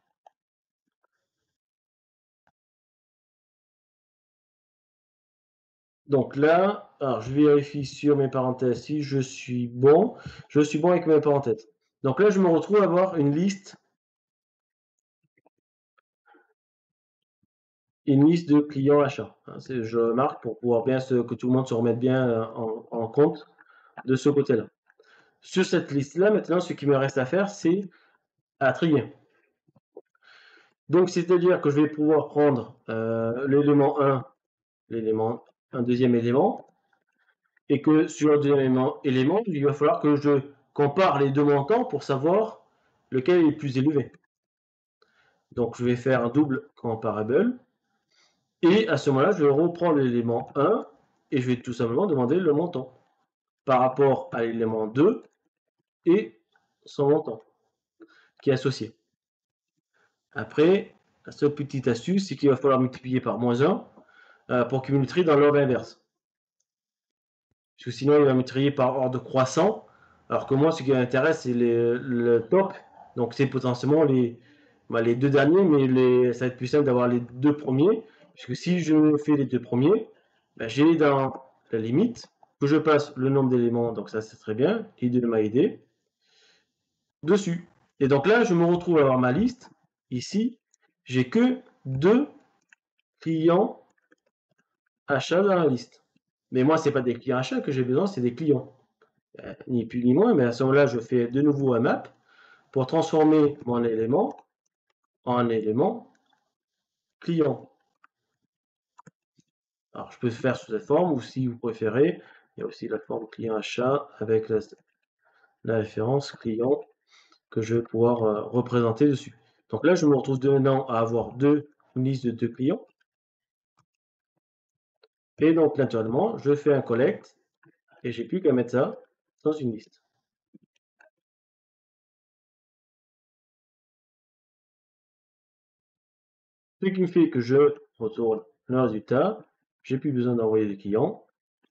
Donc là, alors je vérifie sur mes parenthèses si je suis bon. Je suis bon avec mes parenthèses. Donc là, je me retrouve à avoir une liste, une liste de clients achats. Je marque pour pouvoir bien se, que tout le monde se remette bien en, en compte de ce côté-là. Sur cette liste-là, maintenant, ce qui me reste à faire, c'est à trier. Donc, c'est-à-dire que je vais pouvoir prendre euh, l'élément un, l'élément, un deuxième élément, et que sur le deuxième élément, élément, il va falloir que je compare les deux montants pour savoir lequel est le plus élevé. Donc, je vais faire un double comparable, et à ce moment-là, je vais reprendre l'élément un, et je vais tout simplement demander le montant par rapport à l'élément deux et son montant qui est associé. Après, la seule petite astuce, c'est qu'il va falloir multiplier par moins un euh, pour qu'il multiplie dans l'ordre inverse. Parce que sinon, il va multiplier par ordre croissant. Alors que moi, ce qui m'intéresse, c'est le top. Donc, c'est potentiellement les, bah, les deux derniers, mais les, ça va être plus simple d'avoir les deux premiers. Puisque si je fais les deux premiers, bah, j'ai dans la limite que je passe le nombre d'éléments, donc ça c'est très bien, et de m'a aidé dessus. Et donc là, je me retrouve à avoir ma liste. Ici, j'ai que deux clients achats dans la liste. Mais moi, ce n'est pas des clients achats que j'ai besoin, c'est des clients. Euh, ni plus ni moins, mais à ce moment-là, je fais de nouveau un map pour transformer mon élément en élément client. Alors, je peux le faire sous cette forme, ou si vous préférez, il y a aussi la forme client achat avec la, la référence client que je vais pouvoir euh, représenter dessus. Donc là, je me retrouve maintenant à avoir deux, une liste de deux clients. Et donc, naturellement, je fais un collect et j'ai plus qu'à mettre ça dans une liste. Ce qui me fait que je retourne le résultat. J'ai plus besoin d'envoyer des clients.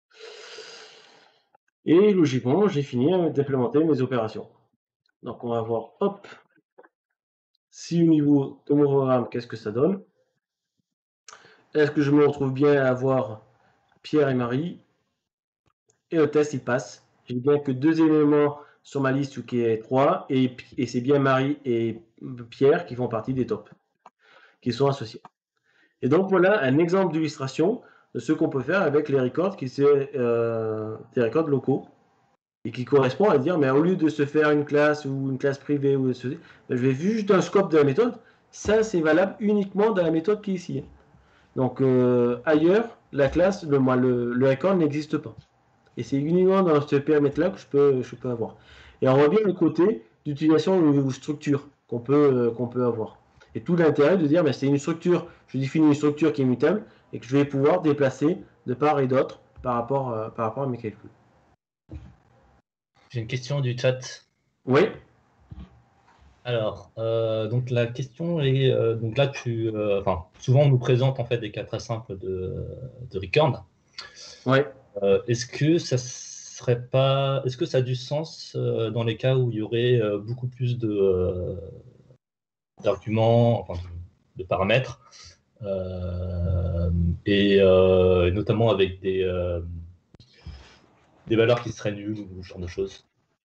Et logiquement, j'ai fini d'implémenter mes opérations. Donc, on va voir, hop, si au niveau de mon programme, qu'est-ce que ça donne? Est-ce que je me retrouve bien à avoir Pierre et Marie? Et le test, il passe. J'ai bien que deux éléments sur ma liste qui est trois, et, et c'est bien Marie et Pierre qui font partie des tops, qui sont associés. Et donc voilà un exemple d'illustration de ce qu'on peut faire avec les records qui sont euh, des records locaux et qui correspond à dire, mais au lieu de se faire une classe ou une classe privée, ou ce, ben, je vais juste un scope de la méthode. Ça, c'est valable uniquement dans la méthode qui est ici. Donc euh, ailleurs, la classe, le, le, le record n'existe pas. Et c'est uniquement dans ce périmètre-là que je peux, je peux avoir. Et on revient au côté d'utilisation ou structure qu'on peut, euh, qu'on peut avoir. Et tout l'intérêt de dire, ben, c'est une structure, je définis une structure qui est mutable et que je vais pouvoir déplacer de part et d'autre par rapport, euh, par rapport à mes calculs. J'ai une question du chat. Oui. Alors, euh, donc la question est, euh, donc là tu, euh, enfin, souvent on nous présente en fait des cas très simples de, de record. Ouais. Euh, est-ce que ça serait pas, est-ce que ça a du sens euh, dans les cas où il y aurait euh, beaucoup plus de euh, d'arguments, enfin de, de paramètres, euh, et euh, notamment avec des euh, des valeurs qui seraient nulles ou ce genre de choses?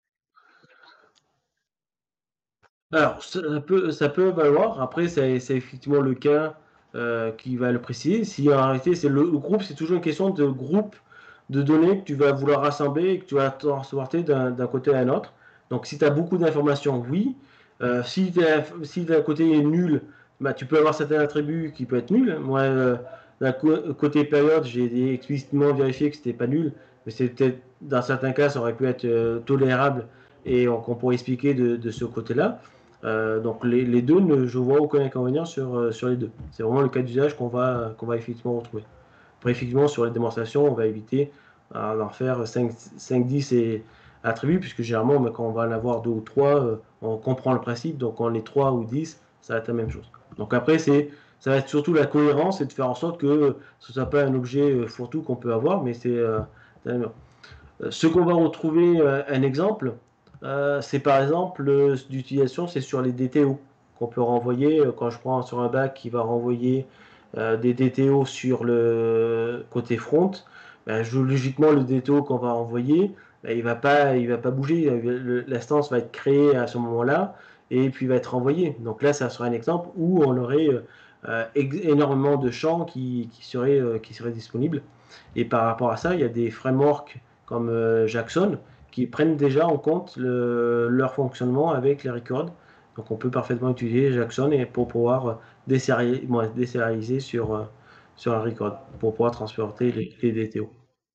Alors, ça peut, ça peut valoir. Après, c'est effectivement le cas euh, qui va le préciser. Si en réalité, c'est le, le groupe, c'est toujours une question de groupe de données que tu vas vouloir rassembler et que tu vas transporter d'un côté à un autre. Donc, si tu as beaucoup d'informations, oui. Euh, si, si d'un côté est nul, bah, tu peux avoir certains attributs qui peuvent être nuls. Moi, euh, d'un côté période, j'ai explicitement vérifié que c'était pas nul, mais c'était dans certains cas, ça aurait pu être euh, tolérable et qu'on pourrait expliquer de, de ce côté-là. Euh, donc les, les deux, ne, je vois aucun inconvénient sur, euh, sur les deux. C'est vraiment le cas d'usage qu'on va, qu'on va effectivement retrouver. Après, effectivement, sur les démonstrations, on va éviter euh, d'en faire cinq, dix et attributs, puisque généralement, mais quand on va en avoir deux ou trois, euh, on comprend le principe, donc on est trois ou dix, ça va être la même chose. Donc après, c'est, ça va être surtout la cohérence et de faire en sorte que ce ne soit pas un objet fourre-tout qu'on peut avoir, mais c'est euh, ce qu'on va retrouver, euh, un exemple, euh, c'est par exemple euh, d'utilisation, c'est sur les D T O qu'on peut renvoyer. euh, Quand je prends sur un bac qui va renvoyer euh, des D T O sur le côté front, ben, je, logiquement le D T O qu'on va renvoyer, ben, il va pas, il va pas bouger. L'instance va être créée à ce moment-là et puis va être renvoyée. Donc là, ça sera un exemple où on aurait euh, énormément de champs qui, qui, seraient, euh, qui seraient disponibles. Et par rapport à ça, il y a des frameworks comme euh, Jackson qui prennent déjà en compte le, leur fonctionnement avec les records. Donc on peut parfaitement utiliser Jackson et pour pouvoir désérialiser, bon, désérialiser sur, euh, sur un record, pour pouvoir transporter les, les D T O.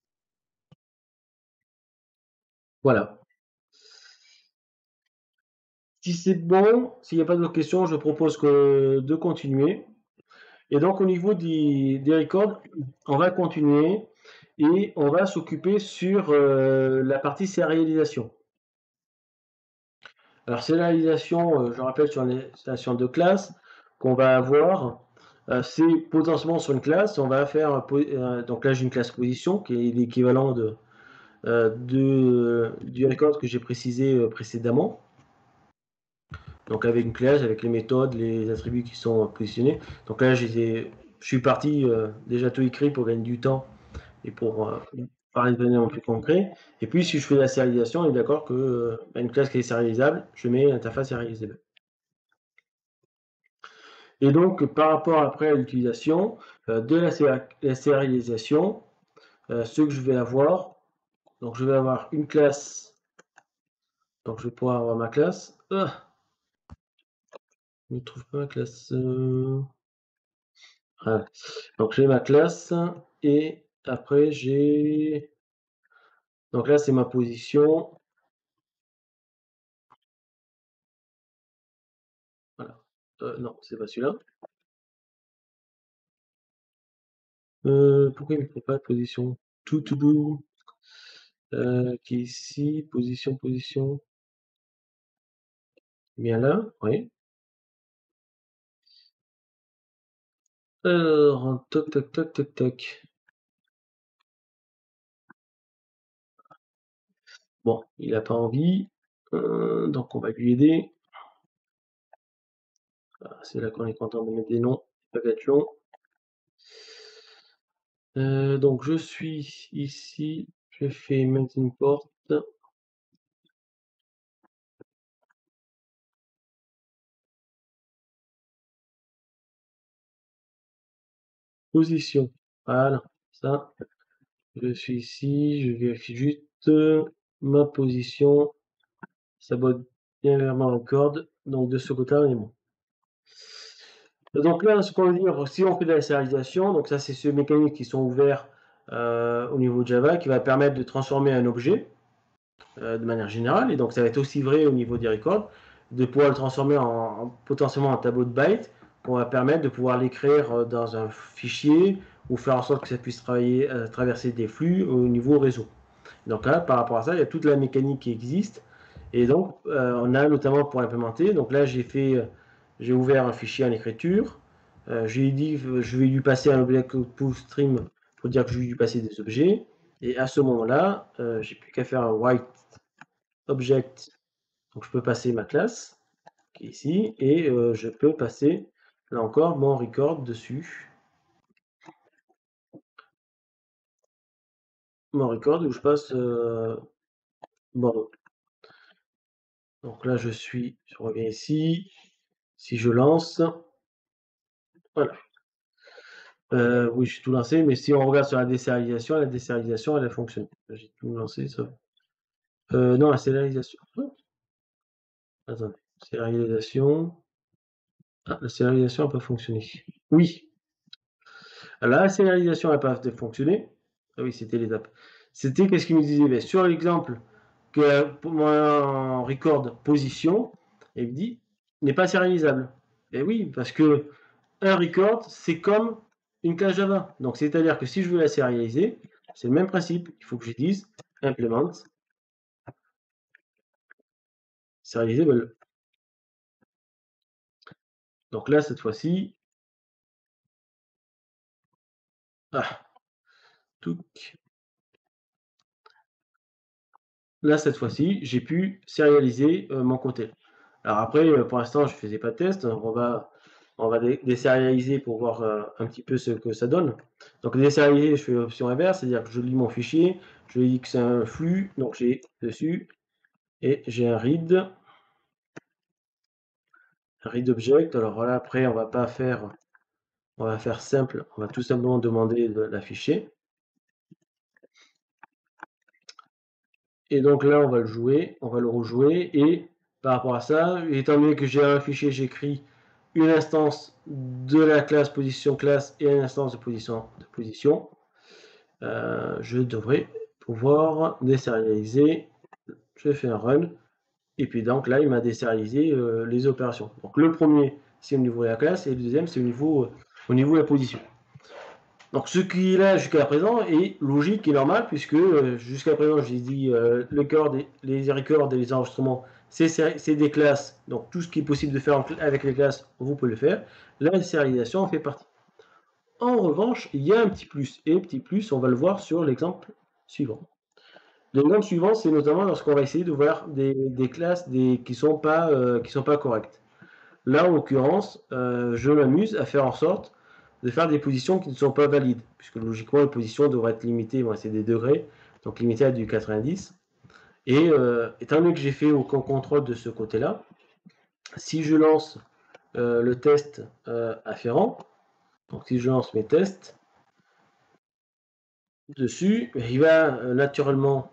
Voilà. Si c'est bon, s'il n'y a pas d'autres questions, je propose que, de continuer. Et donc au niveau des, des records, on va continuer et on va s'occuper sur euh, la partie sérialisation. Alors, sérialisation, euh, je rappelle sur les stations de classe qu'on va avoir, euh, c'est potentiellement sur une classe, on va faire, euh, donc là j'ai une classe position qui est l'équivalent de, euh, de, du record que j'ai précisé euh, précédemment. Donc avec une classe, avec les méthodes, les attributs qui sont positionnés. Donc là, je suis parti euh, déjà tout écrit pour gagner du temps et pour euh, parler de manière plus concret. Et puis, si je fais la sérialisation, on est d'accord que euh, une classe qui est sérialisable, je mets l'interface sérialisable. Et donc, par rapport après à l'utilisation euh, de la, la sérialisation, euh, ce que je vais avoir, donc je vais avoir une classe, donc je vais pouvoir avoir ma classe. Ah, je ne trouve pas ma classe. Euh... Voilà. Donc j'ai ma classe et après j'ai. Donc là c'est ma position. Voilà. Euh, non, c'est pas celui-là. Euh, pourquoi il ne me faut pas de position? Tout to do. Euh, qui est ici, position, position. Bien là, oui. Alors, toc, toc, toc, toc, toc. Bon, il n'a pas envie, euh, donc on va lui aider. Ah, c'est là qu'on est content de mettre des noms, pas d'être long. Euh, donc je suis ici, je fais maintain port. Position, voilà, ça. Je suis ici, je vérifie juste ma position. Ça doit bien vers ma record. Donc de ce côté-là, on est bon. Donc là, ce qu'on veut dire, si on fait de la sérialisation, donc ça c'est ces mécaniques qui sont ouverts euh, au niveau de Java, qui va permettre de transformer un objet euh, de manière générale, et donc ça va être aussi vrai au niveau des records, de pouvoir le transformer en, en potentiellement un tableau de bytes, qu'on va permettre de pouvoir l'écrire dans un fichier, ou faire en sorte que ça puisse travailler, euh, traverser des flux au niveau réseau. Donc là, par rapport à ça, il y a toute la mécanique qui existe, et donc euh, on a notamment pour implémenter, donc là j'ai fait, j'ai ouvert un fichier en écriture, euh, j'ai dit je vais lui passer un object output stream pour dire que je vais lui passer des objets, et à ce moment-là, euh, j'ai plus qu'à faire un write object, donc je peux passer ma classe qui est ici, et euh, je peux passer là encore mon record dessus, mon record où je passe euh, bon. Donc là je suis, je reviens ici, si je lance, voilà. Euh, oui, je suis tout lancé, mais si on regarde sur la désérialisation, la désérialisation, elle a fonctionné. J'ai tout lancé, ça. Euh, non, la sérialisation. Attendez, sérialisation. Ah, la sérialisation n'a pas fonctionné. Oui. Alors, la sérialisation n'a pas fonctionné. Ah oui, c'était l'étape. C'était qu'est-ce qu'il me disait? Ben, sur l'exemple que pour mon record position, il me dit n'est pas sérialisable. Et oui, parce que un record, c'est comme une classe Java. Donc, c'est-à-dire que si je veux la sérialiser, c'est le même principe. Il faut que je dise implement serializable. Donc là, cette fois-ci, ah, touc. Là, cette fois-ci, j'ai pu sérialiser euh, mon côté. Alors après, euh, pour l'instant, je ne faisais pas de test. On va, on va dé désérialiser pour voir euh, un petit peu ce que ça donne. Donc désérialiser, je fais l'option inverse, c'est-à-dire que je lis mon fichier, je dis que c'est un flux, donc j'ai dessus, et j'ai un read, un read object. Alors voilà, après, on va pas faire, on va faire simple, on va tout simplement demander de l'afficher. Et donc là, on va le jouer, on va le rejouer, et par rapport à ça, étant donné que j'ai un fichier, j'écris une instance de la classe position classe et une instance de position de position, euh, je devrais pouvoir désérialiser. Je fais un run, et puis donc là, il m'a désérialisé euh, les opérations. Donc le premier, c'est au niveau de la classe, et le deuxième, c'est au niveau, euh, au niveau de la position. Donc ce qui est là jusqu'à présent est logique et normal, puisque euh, jusqu'à présent j'ai dit euh, le cœur des, les records et les enregistrements, c'est des classes, donc tout ce qui est possible de faire avec les classes, vous pouvez le faire. La sérialisation en fait partie. En revanche, il y a un petit plus, et petit plus, on va le voir sur l'exemple suivant. L'exemple suivant, c'est notamment lorsqu'on va essayer de voir des, des classes des, qui ne sont, euh, sont pas correctes. Là, en l'occurrence, euh, je m'amuse à faire en sorte de faire des positions qui ne sont pas valides, puisque logiquement les positions devraient être limitées, bon, c'est des degrés, donc limitées à du quatre-vingt-dix. Et euh, étant donné que j'ai fait aucun contrôle de ce côté-là, si je lance euh, le test euh, afférent, donc si je lance mes tests dessus, il va euh, naturellement...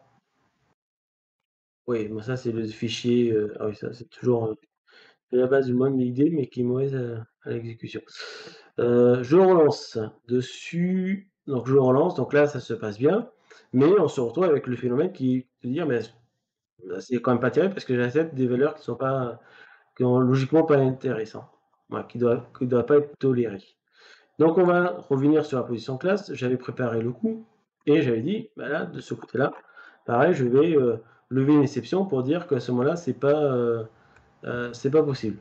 Oui, mais ça c'est le fichier... Euh, ah oui, ça c'est toujours euh, la base d'une bonne idée, mais qui est mauvaise à, à l'exécution. Euh, je relance dessus, donc je relance, donc là ça se passe bien, mais on se retrouve avec le phénomène qui te dire, mais c'est quand même pas terrible parce que j'accepte des valeurs qui sont pas, qui sont logiquement pas intéressantes, voilà, qui doivent, qui doivent pas être tolérées. Donc on va revenir sur la position classe. J'avais préparé le coup et j'avais dit, bah là, de ce côté-là, pareil, je vais euh, lever une exception pour dire qu'à ce moment-là, c'est pas, euh, euh, c'est pas possible.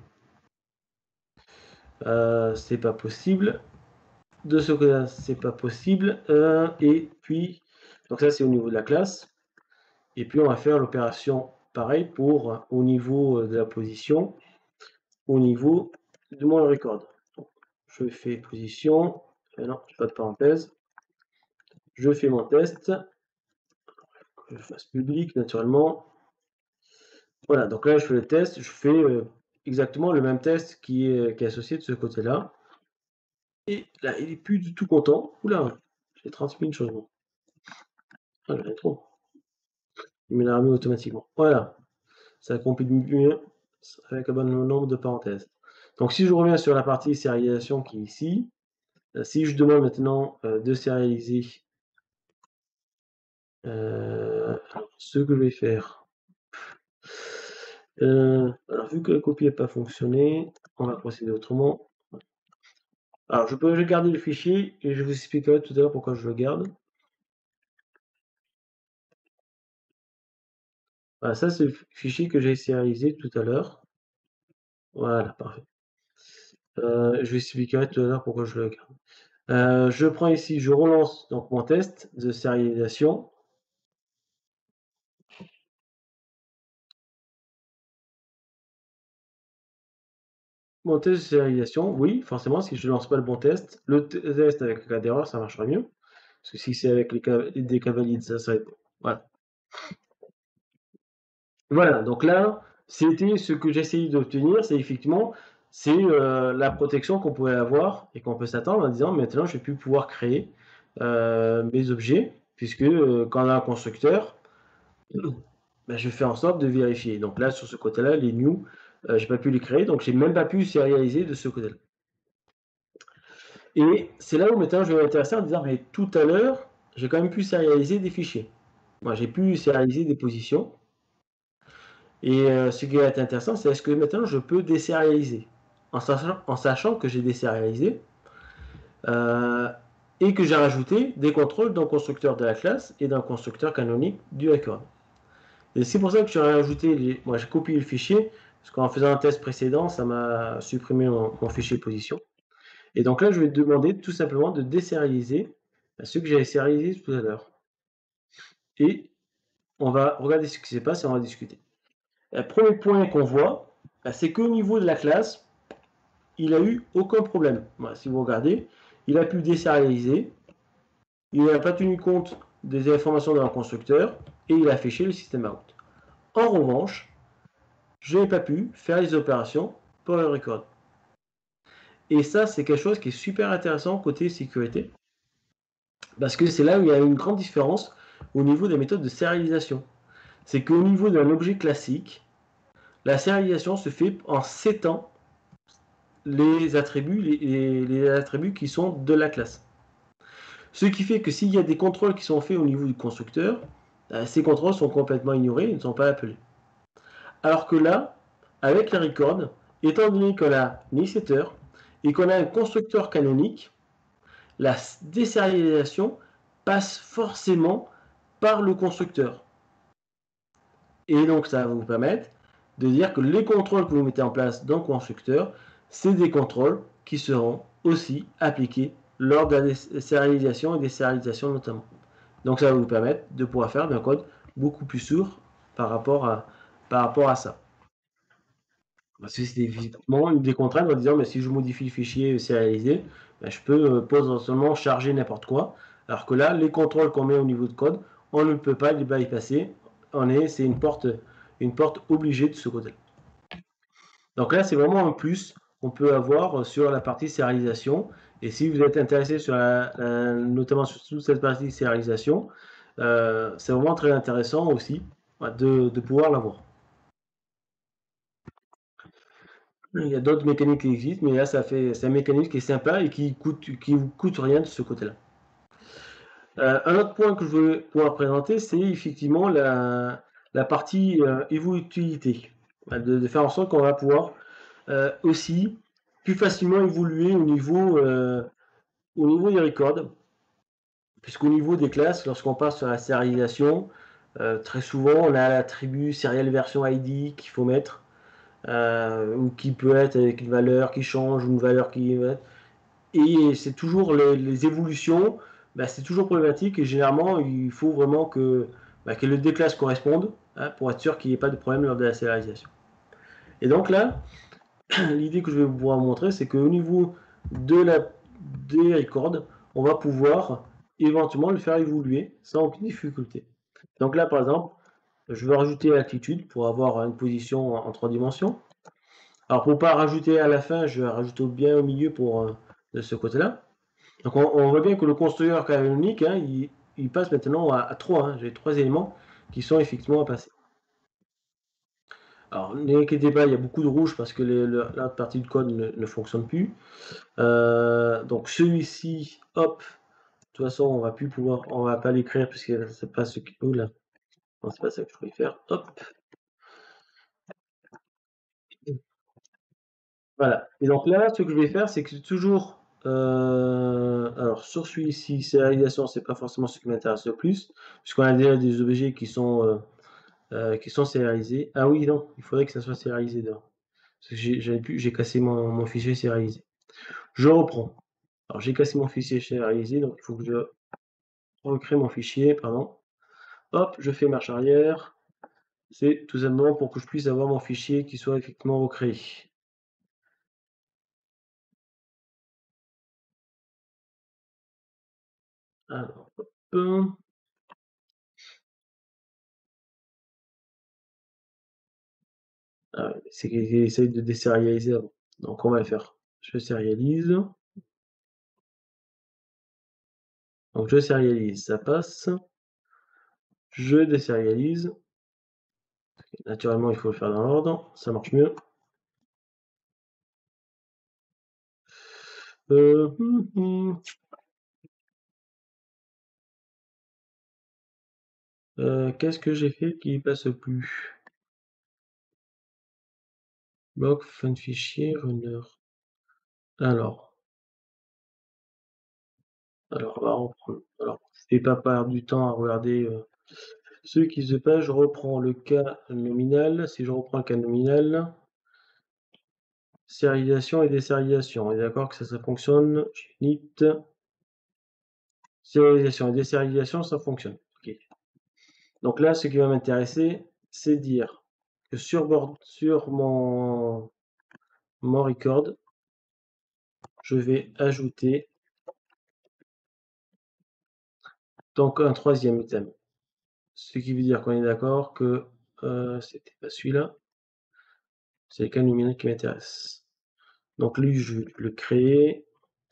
Euh, c'est pas possible. De ce côté-là, c'est pas possible. Euh, et puis, donc ça, c'est au niveau de la classe. Et puis, on va faire l'opération pareil pour au niveau de la position, au niveau de mon record. Donc, je fais position. Euh, non, pas de parenthèse. Je fais mon test. Que je fasse public, naturellement. Voilà, donc là, je fais le test. Je fais euh, exactement le même test qui est, qui est associé de ce côté-là. Et là, il est plus du tout content. Oula, j'ai transmis une chose. Ah, j'en ai trop. Il me l'a remis automatiquement. Voilà, ça complique mieux avec un bon nombre de parenthèses. Donc si je reviens sur la partie sérialisation qui est ici, si je demande maintenant euh, de sérialiser euh, ce que je vais faire, euh, alors vu que la copie n'a pas fonctionné, on va procéder autrement. Alors je peux garder le fichier et je vous expliquerai tout à l'heure pourquoi je le garde. Voilà, ça c'est le fichier que j'ai sérialisé tout à l'heure. Voilà, parfait. Euh, je vous expliquerai tout à l'heure pourquoi je le garde. Euh, je prends ici, je relance donc mon test de sérialisation. Mon test de sérialisation, oui, forcément, si je ne lance pas le bon test, le test avec le cas d'erreur, ça marchera mieux. Parce que si c'est avec les cas, des cas valides, ça serait... Voilà. Voilà, donc là, c'était ce que j'essayais d'obtenir, c'est effectivement, c'est euh, la protection qu'on pouvait avoir et qu'on peut s'attendre en disant, maintenant, je vais plus pouvoir créer euh, mes objets, puisque euh, quand on a un constructeur, ben, je fais en sorte de vérifier. Donc là, sur ce côté-là, les new, euh, j'ai pas pu les créer, donc j'ai même pas pu sérialiser de ce côté-là. Et c'est là où maintenant je vais m'intéresser en disant, mais tout à l'heure, j'ai quand même pu sérialiser des fichiers. Moi, j'ai pu sérialiser des positions. Et euh, ce qui va être intéressant, c'est est-ce que maintenant je peux désérialiser en sachant, en sachant que j'ai désérialisé euh, et que j'ai rajouté des contrôles d'un constructeur de la classe et d'un constructeur canonique du record. Et c'est pour ça que j'ai rajouté, les... moi j'ai copié le fichier, parce qu'en faisant un test précédent, ça m'a supprimé mon, mon fichier position. Et donc là, je vais te demander tout simplement de désérialiser ce que j'ai sérialisé tout à l'heure. Et on va regarder ce qui se passe et on va discuter. Le premier point qu'on voit, c'est qu'au niveau de la classe, il n'a eu aucun problème. Voilà, si vous regardez, il a pu désérialiser, il n'a pas tenu compte des informations d'un constructeur et il a affiché le système out. En revanche, je n'ai pas pu faire les opérations pour le record. Et ça, c'est quelque chose qui est super intéressant côté sécurité, parce que c'est là où il y a une grande différence au niveau des méthodes de sérialisation. C'est qu'au niveau d'un objet classique, la sérialisation se fait en setant les attributs, les, les, les attributs qui sont de la classe. Ce qui fait que s'il y a des contrôles qui sont faits au niveau du constructeur, ces contrôles sont complètement ignorés, ils ne sont pas appelés. Alors que là, avec la record, étant donné qu'on a les setters et qu'on a un constructeur canonique, la désérialisation passe forcément par le constructeur. Et donc ça va vous permettre de dire que les contrôles que vous mettez en place dans le constructeur, c'est des contrôles qui seront aussi appliqués lors de la sérialisation et des sérialisations notamment. Donc ça va vous permettre de pouvoir faire un code beaucoup plus sûr par rapport à, par rapport à ça. Parce que c'est évidemment une des contraintes en disant mais si je modifie le fichier sérialisé, ben, je peux euh, potentiellement charger n'importe quoi. Alors que là, les contrôles qu'on met au niveau de code, on ne peut pas les bypasser. On est, c'est une porte, une porte obligée de ce côté-là. Donc là, c'est vraiment un plus qu'on peut avoir sur la partie sérialisation. Et si vous êtes intéressé sur la, la, notamment sur toute cette partie sérialisation, euh, c'est vraiment très intéressant aussi de, de pouvoir l'avoir. Il y a d'autres mécaniques qui existent, mais là, ça fait, c'est un mécanisme qui est sympa et qui coûte, qui vous coûte rien de ce côté-là. Euh, un autre point que je veux pouvoir présenter, c'est effectivement la, la partie euh, évolutivité, de, de faire en sorte qu'on va pouvoir euh, aussi plus facilement évoluer au niveau, euh, au niveau des records, puisqu'au niveau des classes, lorsqu'on passe sur la sérialisation, euh, très souvent on a l'attribut serial version I D qu'il faut mettre, euh, ou qui peut être avec une valeur qui change, ou une valeur qui... Et c'est toujours les, les évolutions, bah, c'est toujours problématique, et généralement il faut vraiment que, bah, que les deux classes correspondent, hein, pour être sûr qu'il n'y ait pas de problème lors de la sérialisation. Et donc là, l'idée que je vais vous pouvoir montrer, c'est qu'au niveau de la, des records, on va pouvoir éventuellement le faire évoluer sans aucune difficulté. Donc là, par exemple, je vais rajouter l'altitude pour avoir une position en trois dimensions. Alors pour ne pas rajouter à la fin, je vais rajouter bien au milieu pour euh, de ce côté-là. Donc on, on voit bien que le constructeur canonique, hein, il, il passe maintenant à, à trois. Hein. J'ai trois éléments qui sont effectivement à passer. Alors, n'inquiétez pas, il y a beaucoup de rouge parce que les, le, la partie du code ne, ne fonctionne plus. Euh, donc, celui-ci, hop, de toute façon, on va plus pouvoir, on va pas l'écrire puisque c'est pas ce qui. Oh là, non, c'est pas ça que je voulais faire. Hop. Voilà. Et donc là, ce que je vais faire, c'est que toujours. Euh, alors, sur celui-ci, sérialisation, c'est pas forcément ce qui m'intéresse le plus, puisqu'on a déjà des objets qui sont. Euh, Euh, qui sont sérialisés. Ah oui, non, il faudrait que ça soit sérialisé d'abord. Parce que j'ai pu, j'ai cassé mon, mon fichier sérialisé. Je reprends. Alors j'ai cassé mon fichier sérialisé, donc il faut que je recrée mon fichier, pardon. Hop, je fais marche arrière. C'est tout simplement pour que je puisse avoir mon fichier qui soit effectivement recréé. Alors, hop. Ah, c'est qu'il essaye de désérialiser avant. Donc on va le faire. Je sérialise. Donc je sérialise, ça passe. Je désérialise. Naturellement, il faut le faire dans l'ordre. Ça marche mieux. Euh, hum, hum. Euh, Qu'est-ce que j'ai fait qui passe plus? Bloc, fin de fichier, runner. Alors. Alors, on va reprendre. Alors, c'est pas perdre du temps à regarder euh, ce qui se passe. Je reprends le cas nominal. Si je reprends le cas nominal, sérialisation et désérialisation. On est d'accord que ça, ça fonctionne. Init. Sérialisation et désérialisation, ça fonctionne. Okay. Donc là, ce qui va m'intéresser, c'est dire que sur, board, sur mon, mon record, je vais ajouter donc un troisième item. Ce qui veut dire qu'on est d'accord que euh, c'était pas celui-là. C'est le cas numérique qui m'intéresse. Donc lui, je vais le créer.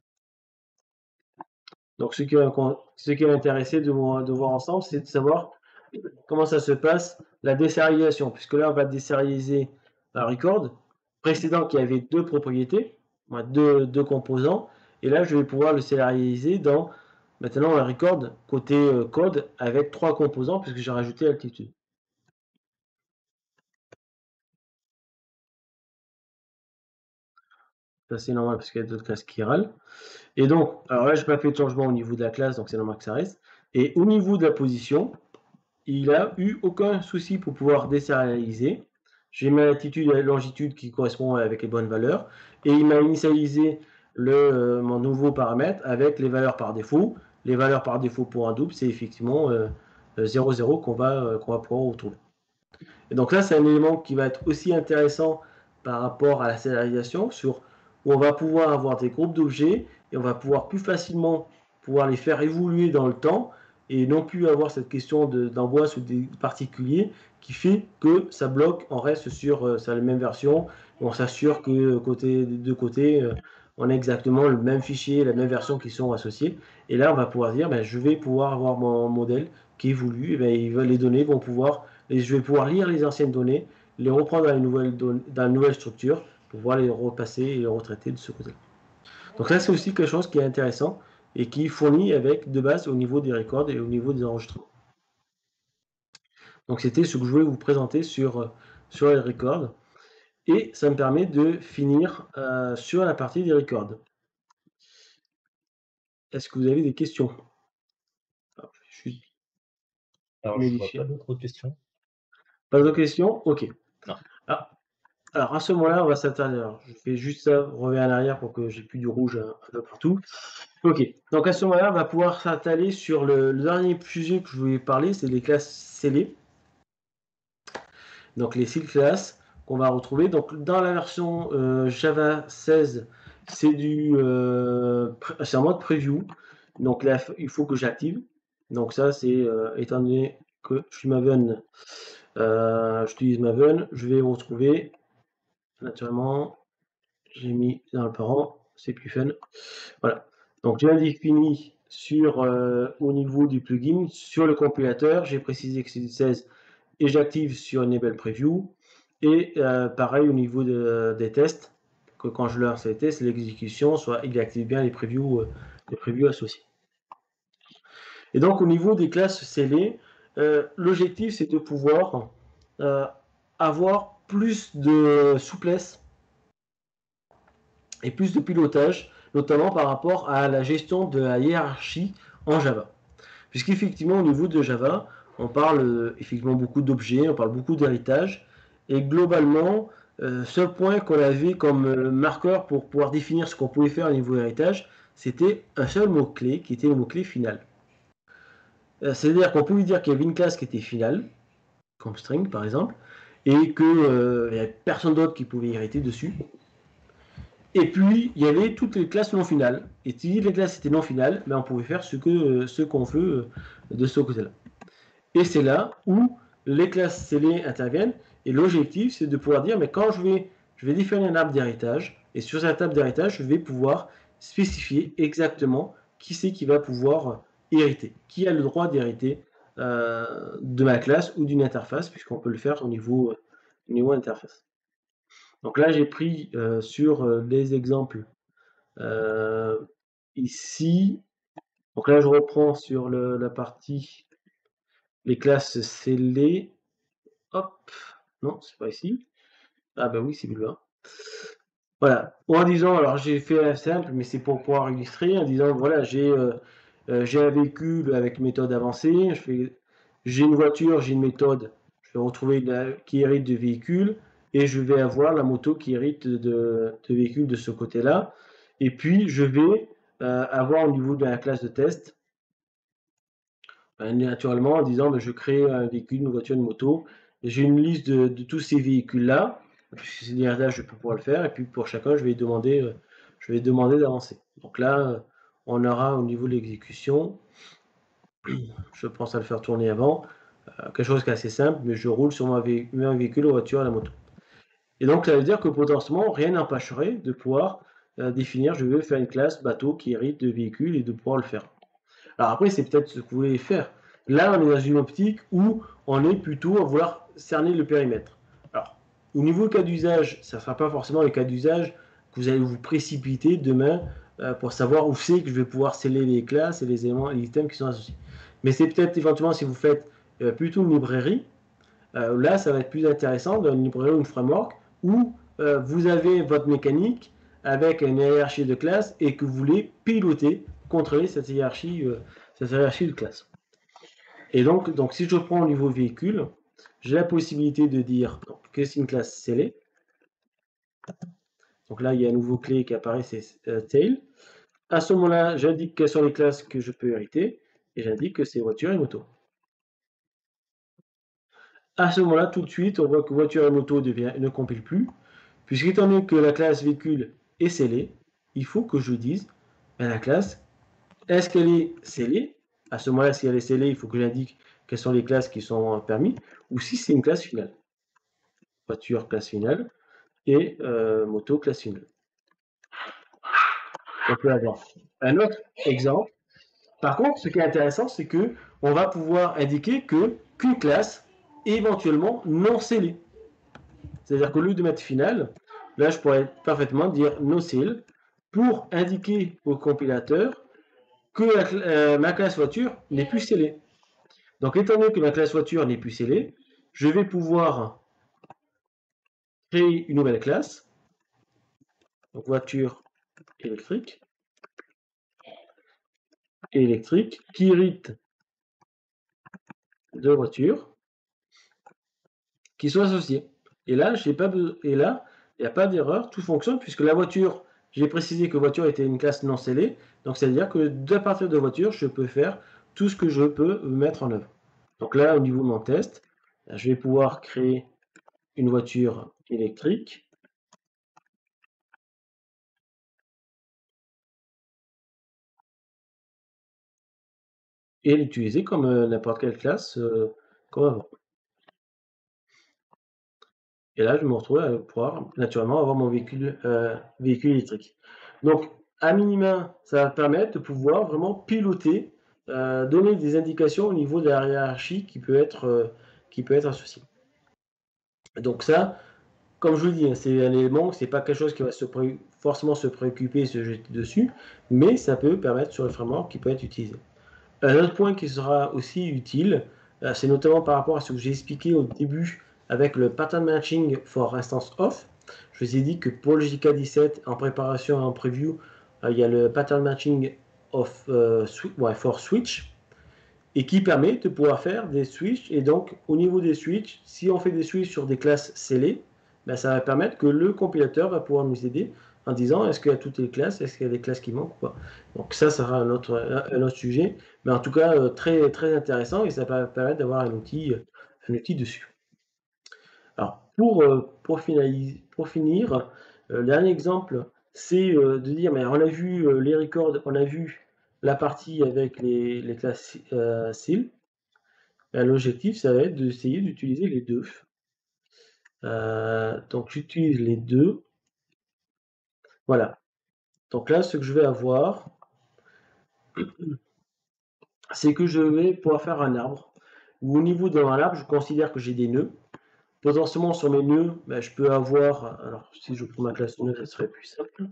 Donc ce qui va, ce qui va m'intéresser de, de voir ensemble, c'est de savoir comment ça se passe, la désérialisation. Puisque là, on va désérialiser un record précédent qui avait deux propriétés, deux, deux composants. Et là, je vais pouvoir le sérialiser dans maintenant un record côté euh, code avec trois composants puisque j'ai rajouté altitude. Ça c'est normal parce qu'il y a d'autres classes qui râlent. Et donc, alors là, je n'ai pas fait de changement au niveau de la classe, donc c'est normal que ça reste. Et au niveau de la position, il n'a eu aucun souci pour pouvoir désérialiser. J'ai ma latitude et la longitude qui correspondent avec les bonnes valeurs. Et il m'a initialisé le, euh, mon nouveau paramètre avec les valeurs par défaut. Les valeurs par défaut pour un double, c'est effectivement euh, zéro zéro qu'on va, euh, qu'on va pouvoir retrouver. Et donc là, c'est un élément qui va être aussi intéressant par rapport à la sérialisation sur où on va pouvoir avoir des groupes d'objets et on va pouvoir plus facilement pouvoir les faire évoluer dans le temps et non plus avoir cette question d'angoisse ou des particuliers qui fait que ça bloque, on reste sur euh, la même version, on s'assure que côté, des deux côtés, euh, on a exactement le même fichier, la même version qui sont associés. Et là, on va pouvoir dire, ben, je vais pouvoir avoir mon modèle qui évolue, et ben, les données vont pouvoir, et je vais pouvoir lire les anciennes données, les reprendre dans une nouvelle, dans une nouvelle structure, pour pouvoir les repasser et les retraiter de ce côté-là. Donc ça, c'est aussi quelque chose qui est intéressant et qui fournit avec de base au niveau des records et au niveau des enregistrements. Donc c'était ce que je voulais vous présenter sur, sur les records. Et ça me permet de finir euh, sur la partie des records. Est-ce que vous avez des questions? Alors, je suis Alors, je ne vois pas d'autres questions. Pas d'autres questions? Ok. Non. Ah. Alors à ce moment-là, on va s'attarder. Je fais juste ça, reviens en arrière pour que j'ai plus du rouge un, un peu partout. Ok. Donc à ce moment-là, on va pouvoir s'attarder sur le, le dernier sujet que je voulais parler, c'est les classes scellées. Donc les sealed classes qu'on va retrouver. Donc dans la version euh, Java seize, c'est du euh, c'est en mode preview. Donc là, il faut que j'active. Donc ça, c'est euh, étant donné que je suis Maven, euh, j'utilise Maven, je vais retrouver naturellement. J'ai mis dans le parent, c'est plus fun. Voilà. Donc j'ai défini sur euh, au niveau du plugin, sur le compilateur, j'ai précisé que c'est du seize et j'active sur Enable Preview. Et euh, pareil au niveau de, des tests, que quand je lance les tests, l'exécution, soit il active bien les previews, euh, les previews associés. Et donc au niveau des classes scellées, euh, l'objectif c'est de pouvoir euh, avoir plus de souplesse et plus de pilotage, notamment par rapport à la gestion de la hiérarchie en Java. Puisqu'effectivement, au niveau de Java, on parle euh, effectivement beaucoup d'objets, on parle beaucoup d'héritage, et globalement, euh, seul point qu'on avait comme euh, marqueur pour pouvoir définir ce qu'on pouvait faire au niveau héritage, c'était un seul mot-clé, qui était le mot-clé final. Euh, C'est-à-dire qu'on pouvait dire qu'il y avait une classe qui était finale, comme string par exemple, et qu'il n'y avait personne d'autre qui pouvait hériter dessus. Et puis, il y avait toutes les classes non finales. Et si les classes étaient non finales, ben on pouvait faire ce qu'on ce qu'on veut de ce côté-là. Et c'est là où les classes scellées interviennent. Et l'objectif, c'est de pouvoir dire, mais quand je vais, je vais définir un arbre d'héritage, et sur cette table d'héritage, je vais pouvoir spécifier exactement qui c'est qui va pouvoir hériter, qui a le droit d'hériter euh, de ma classe ou d'une interface, puisqu'on peut le faire au niveau, au niveau interface. Donc là, j'ai pris euh, sur euh, les exemples euh, ici. Donc là, je reprends sur le, la partie les classes scellées. Hop, non, c'est pas ici. Ah ben oui, c'est là. Voilà. En disant, alors j'ai fait un simple, mais c'est pour pouvoir illustrer, en disant, voilà, j'ai euh, euh, j'ai un véhicule avec une méthode avancée, je fais, j'ai une voiture, j'ai une méthode, je vais retrouver la, qui hérite de véhicule, et je vais avoir la moto qui hérite de, de véhicule de ce côté-là. Et puis, je vais euh, avoir au niveau de la classe de test, ben, naturellement, en disant, ben, je crée un véhicule, une voiture, une moto, j'ai une liste de, de tous ces véhicules-là, puisque c'est l'héritage, je peux pouvoir le faire, et puis pour chacun, je vais demander, euh, je vais demander d'avancer. Donc là, on aura au niveau de l'exécution, je pense à le faire tourner avant, euh, quelque chose qui est assez simple, mais je roule sur ma vé un véhicule, la voiture, la moto. Et donc, ça veut dire que potentiellement, rien n'empêcherait de pouvoir euh, définir, je veux faire une classe bateau qui hérite de véhicule et de pouvoir le faire. Alors après, c'est peut-être ce que vous voulez faire. Là, on est dans une optique où on est plutôt à vouloir cerner le périmètre. Alors, au niveau cas d'usage, ça ne sera pas forcément le cas d'usage que vous allez vous précipiter demain euh, pour savoir où c'est que je vais pouvoir sceller les classes et les éléments, les items qui sont associés. Mais c'est peut-être éventuellement si vous faites euh, plutôt une librairie, euh, là, ça va être plus intéressant dans une librairie ou une framework où euh, vous avez votre mécanique avec une hiérarchie de classe et que vous voulez piloter, contrôler cette hiérarchie, euh, cette hiérarchie de classe. Et donc, donc, si je prends au niveau véhicule, j'ai la possibilité de dire donc, que c'est une classe scellée. Donc là, il y a un nouveau clé qui apparaît, c'est euh, tail. À ce moment-là, j'indique quelles sont les classes que je peux hériter et j'indique que c'est voiture et moto. À ce moment-là, tout de suite, on voit que voiture et moto devient, ne compile plus, puisqu'étant donné que la classe véhicule est scellée, il faut que je dise ben, la classe, est-ce qu'elle est scellée? À ce moment-là, si elle est scellée, il faut que j'indique quelles sont les classes qui sont permis, ou si c'est une classe finale. Voiture, classe finale, et euh, moto, classe finale. On peut avoir un autre exemple. Par contre, ce qui est intéressant, c'est que on va pouvoir indiquer que qu'une classe est éventuellement non scellée. C'est-à-dire qu'au lieu de mettre finale, là, je pourrais parfaitement dire no ceil pour indiquer au compilateur que la, euh, ma classe voiture n'est plus scellée. Donc, étant donné que ma classe voiture n'est plus scellée, je vais pouvoir créer une nouvelle classe, donc voiture électrique, électrique, qui hérite de voiture, qui soit associée. Et là, j'ai pas et là, il n'y a pas d'erreur, tout fonctionne puisque la voiture, j'ai précisé que voiture était une classe non scellée, donc c'est-à-dire que à partir de voiture, je peux faire tout ce que je peux mettre en œuvre. Donc là, au niveau de mon test, je vais pouvoir créer une voiture électrique. Et l'utiliser comme euh, n'importe quelle classe, euh, comme avant. Et là, je me retrouve à pouvoir naturellement avoir mon véhicule, euh, véhicule électrique. Donc, à minima, ça va permettre de pouvoir vraiment piloter, euh, donner des indications au niveau de la hiérarchie qui peut être, euh, qui peut être associée. Donc ça, comme je vous le dis, c'est un élément, c'est pas quelque chose qui va se forcément se préoccuper, se jeter dessus, mais ça peut permettre sur le framework qui peut être utilisé. Un autre point qui sera aussi utile, euh, c'est notamment par rapport à ce que j'ai expliqué au début avec le pattern matching for instance off. Je vous ai dit que pour le J K dix-sept, en préparation et en preview, euh, il y a le pattern matching of, euh, ouais, for switch et qui permet de pouvoir faire des switches. Et donc, au niveau des switches, si on fait des switches sur des classes scellées, ben, ça va permettre que le compilateur va pouvoir nous aider en disant est-ce qu'il y a toutes les classes, est-ce qu'il y a des classes qui manquent ou pas. Donc ça, ça sera un autre, un autre sujet, mais en tout cas euh, très, très intéressant et ça va permettre d'avoir un outil, un outil dessus. Alors pour, euh, pour, finaliser, pour finir, euh, le dernier exemple, c'est euh, de dire, mais on a vu euh, les records, on a vu la partie avec les, les classes euh, ceil. L'objectif, ça va être d'essayer d'utiliser les deux. Euh, donc j'utilise les deux. Voilà. Donc là, ce que je vais avoir, c'est que je vais pouvoir faire un arbre. Où au niveau d'un arbre, je considère que j'ai des nœuds. Potentiellement sur mes nœuds, ben, je peux avoir. Alors si je prends ma classe nœud, ça serait plus simple.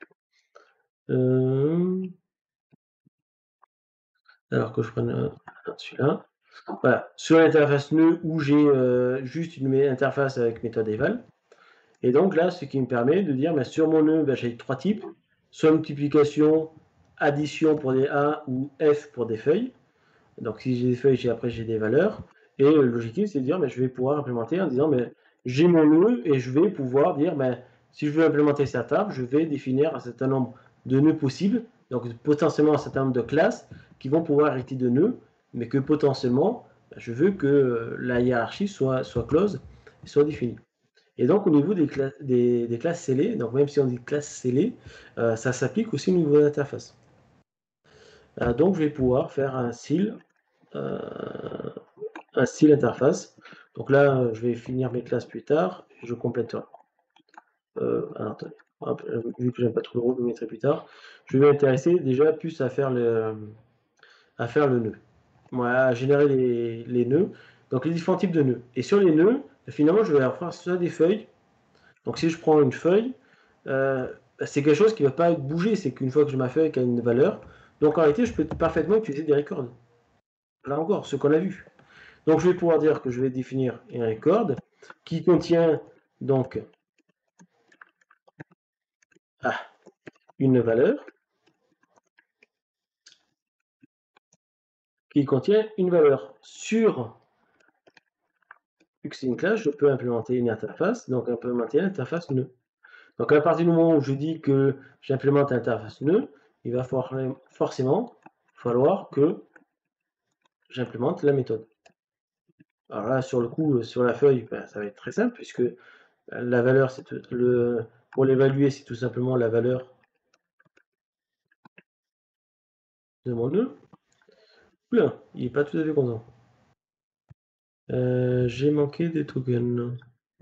Euh, alors que je prenne celui-là. Voilà. Sur l'interface nœud où j'ai euh, juste une interface avec méthode eval. Et donc là, ce qui me permet de dire, ben, sur mon nœud, ben, j'ai trois types. Soit multiplication, addition pour des A ou F pour des feuilles. Donc si j'ai des feuilles, j'ai, après j'ai des valeurs. Et l'objectif, c'est de dire, ben, je vais pouvoir implémenter en disant, ben, j'ai mon nœud et je vais pouvoir dire, ben, si je veux implémenter cette table, je vais définir un certain nombre de nœuds possibles. Donc potentiellement un certain nombre de classes qui vont pouvoir hériter de nœuds, mais que potentiellement, ben, je veux que la hiérarchie soit, soit close et soit définie. Et donc, au niveau des, cla des, des classes scellées, donc même si on dit classe scellée, euh, ça s'applique aussi au niveau de l'interface. Euh, donc, je vais pouvoir faire un ceil, euh, un ceil interface. Donc là, je vais finir mes classes plus tard, et je compléterai. Euh, alors, attendez. Hop, vu que j'aime pas trop le rôle, je le mettrai plus tard. Je vais m'intéresser déjà plus à faire le, à faire le nœud. Moi, à générer les, les nœuds. Donc, les différents types de nœuds. Et sur les nœuds, finalement, je vais avoir soit des feuilles. Donc si je prends une feuille, euh, c'est quelque chose qui ne va pas bouger, c'est qu'une fois que j'ai ma feuille qui a une valeur, donc en réalité je peux parfaitement utiliser des records. Là encore, ce qu'on a vu. Donc je vais pouvoir dire que je vais définir un record qui contient donc ah, une valeur, qui contient une valeur sur, vu que c'est une classe, je peux implémenter une interface, donc implémenter l'interface nœud. Donc à partir du moment où je dis que j'implémente l'interface nœud, il va forcément falloir que j'implémente la méthode. Alors là, sur le coup, sur la feuille, ben, ça va être très simple, puisque la valeur, c'est le, pour l'évaluer, c'est tout simplement la valeur de mon nœud. Oula, il n'est pas tout à fait content. Euh, j'ai manqué des tokens.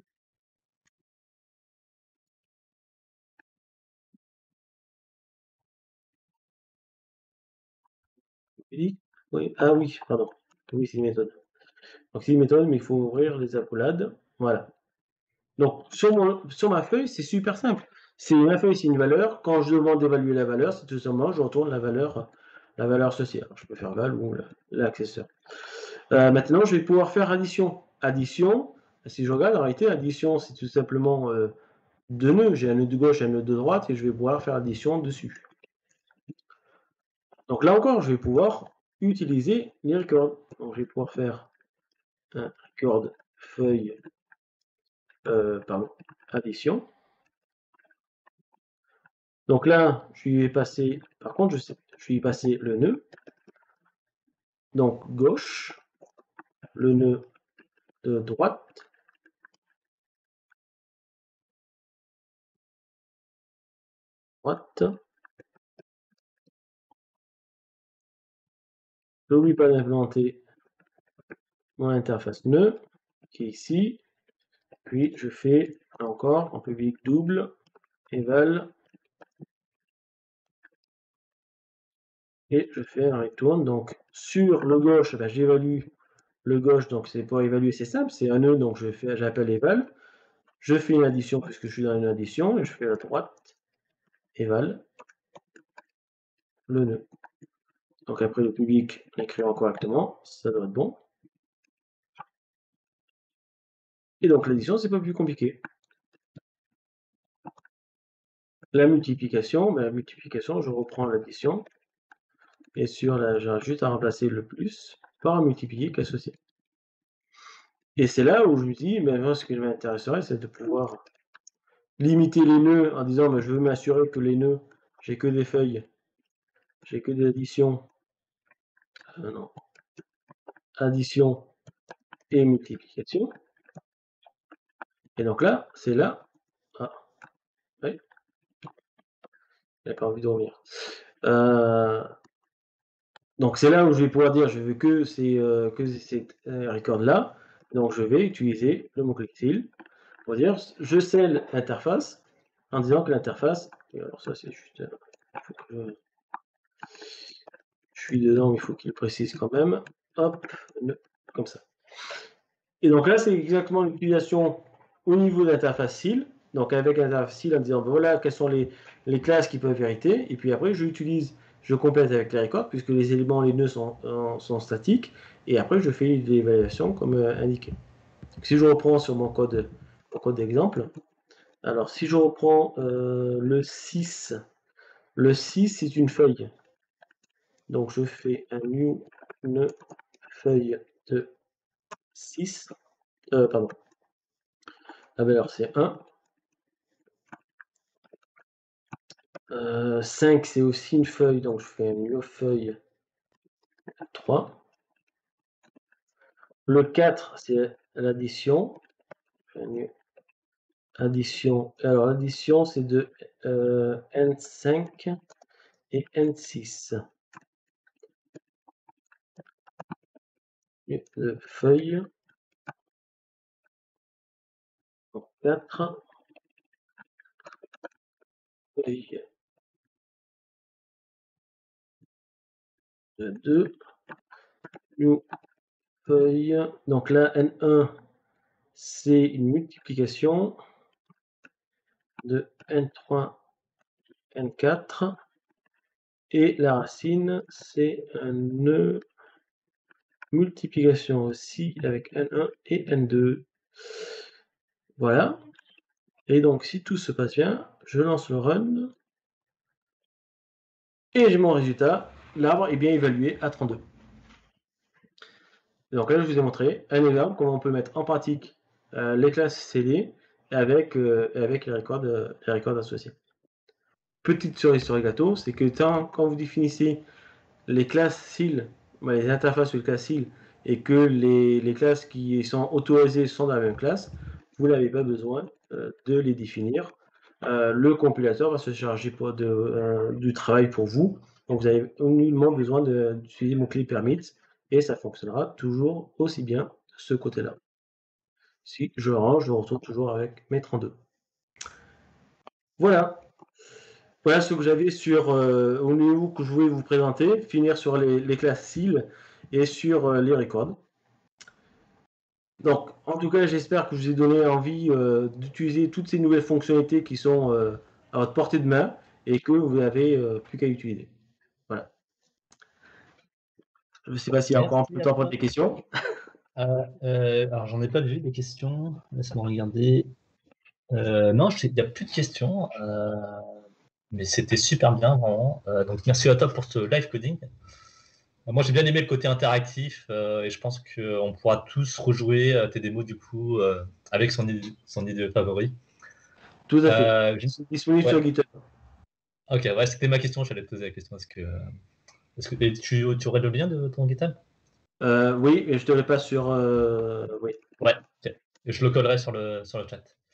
Oui, ah oui, pardon. Oui, c'est une méthode. Donc c'est une méthode, mais il faut ouvrir les accolades. Voilà. Donc sur, mon, sur ma feuille, c'est super simple. C'est ma feuille, c'est une valeur. Quand je demande d'évaluer la valeur, c'est tout simplement, je retourne la valeur, la valeur associée. Alors, je peux faire val ou l'accesseur. Euh, maintenant, je vais pouvoir faire addition. Addition, si je regarde, en réalité, addition, c'est tout simplement euh, deux nœuds. J'ai un nœud de gauche et un nœud de droite, et je vais pouvoir faire addition dessus. Donc là encore, je vais pouvoir utiliser les records. Donc je vais pouvoir faire un record feuille, euh, pardon, addition. Donc là, je lui ai passé, par contre, je sais, je lui ai passé le nœud. Donc gauche, le nœud de droite. Droite. Je n'oublie pas d'implémenter mon interface nœud, qui est ici. Puis je fais encore en public double, eval. Et je fais un retourne. Donc sur le gauche, ben, j'évalue le gauche, donc c'est pour évaluer, c'est simple, c'est un nœud, donc je fais, j'appelle eval. Je fais une addition puisque je suis dans une addition, et je fais la droite, eval, le nœud. Donc après le public l'écrivant correctement, ça doit être bon. Et donc l'addition, c'est pas plus compliqué. La multiplication, ben, la multiplication, je reprends l'addition, et sur la, j'ai juste à remplacer le plus par un multiplié qu'associé. Et c'est là où je me dis, ben, moi, ce qui m'intéresserait, c'est de pouvoir limiter les nœuds en disant, ben, je veux m'assurer que les nœuds, j'ai que des feuilles, j'ai que des additions, euh, non, addition et multiplication. Et donc là, c'est là, ah, oui, il n'a pas envie de revenir. Euh, donc c'est là où je vais pouvoir dire, je veux que ces, euh, que ces euh, records là, donc je vais utiliser le mot-clé seal pour dire, je scelle l'interface en disant que l'interface, alors ça c'est juste, faut que je, je suis dedans, mais il faut qu'il précise quand même, hop, comme ça. Et donc là, c'est exactement l'utilisation au niveau de l'interface S I L. Donc avec l'interface S I L en disant, voilà, quelles sont les, les classes qui peuvent hériter. Et puis après, je utilise, je complète avec les records, puisque les éléments, les nœuds sont, euh, sont statiques. Et après, je fais l'évaluation comme euh, indiqué. Donc, si je reprends sur mon code, mon code d'exemple, alors si je reprends euh, le six, le six, c'est une feuille. Donc je fais un new nœud feuille de six. Euh, pardon. La valeur c'est un. Euh, cinq, c'est aussi une feuille, donc je fais un new feuille trois. Le quatre, c'est l'addition. Addition. Alors l'addition, c'est de euh, N cinq et N six. Le feuille. Donc quatre. Feuille de deux. New feuille. Donc là, N un, c'est une multiplication de N trois, N quatre. Et la racine, c'est un nœud multiplication aussi avec N un et N deux. Voilà. Et donc, si tout se passe bien, je lance le run. Et j'ai mon résultat. L'arbre est bien évalué à trente-deux. Et donc là, je vous ai montré un exemple, comment on peut mettre en pratique euh, les classes C D avec, euh, avec les records, euh, les records associés. Petite cerise sur le gâteau, c'est que tant, quand vous définissez les classes S I L, les interfaces sur les classes S I L, et que les, les classes qui sont autorisées sont dans la même classe, vous n'avez pas besoin euh, de les définir. euh, le compilateur va se charger pour de, euh, du travail pour vous. Donc, vous avez uniquement besoin d'utiliser mon clé permit et ça fonctionnera toujours aussi bien de ce côté-là. Si je range, je retrouve toujours avec mes trente-deux. Voilà. Voilà ce que j'avais sur euh, au niveau que je voulais vous présenter, finir sur les, les classes S I L et sur euh, les records. Donc, en tout cas, j'espère que je vous ai donné envie euh, d'utiliser toutes ces nouvelles fonctionnalités qui sont euh, à votre portée de main et que vous n'avez euh, plus qu'à utiliser. Voilà. Je ne sais pas s'il y a encore un peu de temps pour des questions. Euh, euh, alors, j'en ai pas vu des questions. Laisse-moi regarder. Euh, non, il n'y a plus de questions. Euh, mais c'était super bien, vraiment. Euh, donc, merci à toi pour ce live coding. Moi, j'ai bien aimé le côté interactif euh, et je pense qu'on pourra tous rejouer euh, tes démos du coup euh, avec son, son idée favori. Tout à fait. Euh, je suis disponible ouais. sur GitHub. Ok, ouais, c'était ma question. J'allais te poser la question. Est-ce que, est-ce que tu, tu aurais le lien de ton GitHub euh, Oui, mais je ne te le passe sur. Euh, oui. Ouais, ok. Et je le collerai sur le, sur le chat.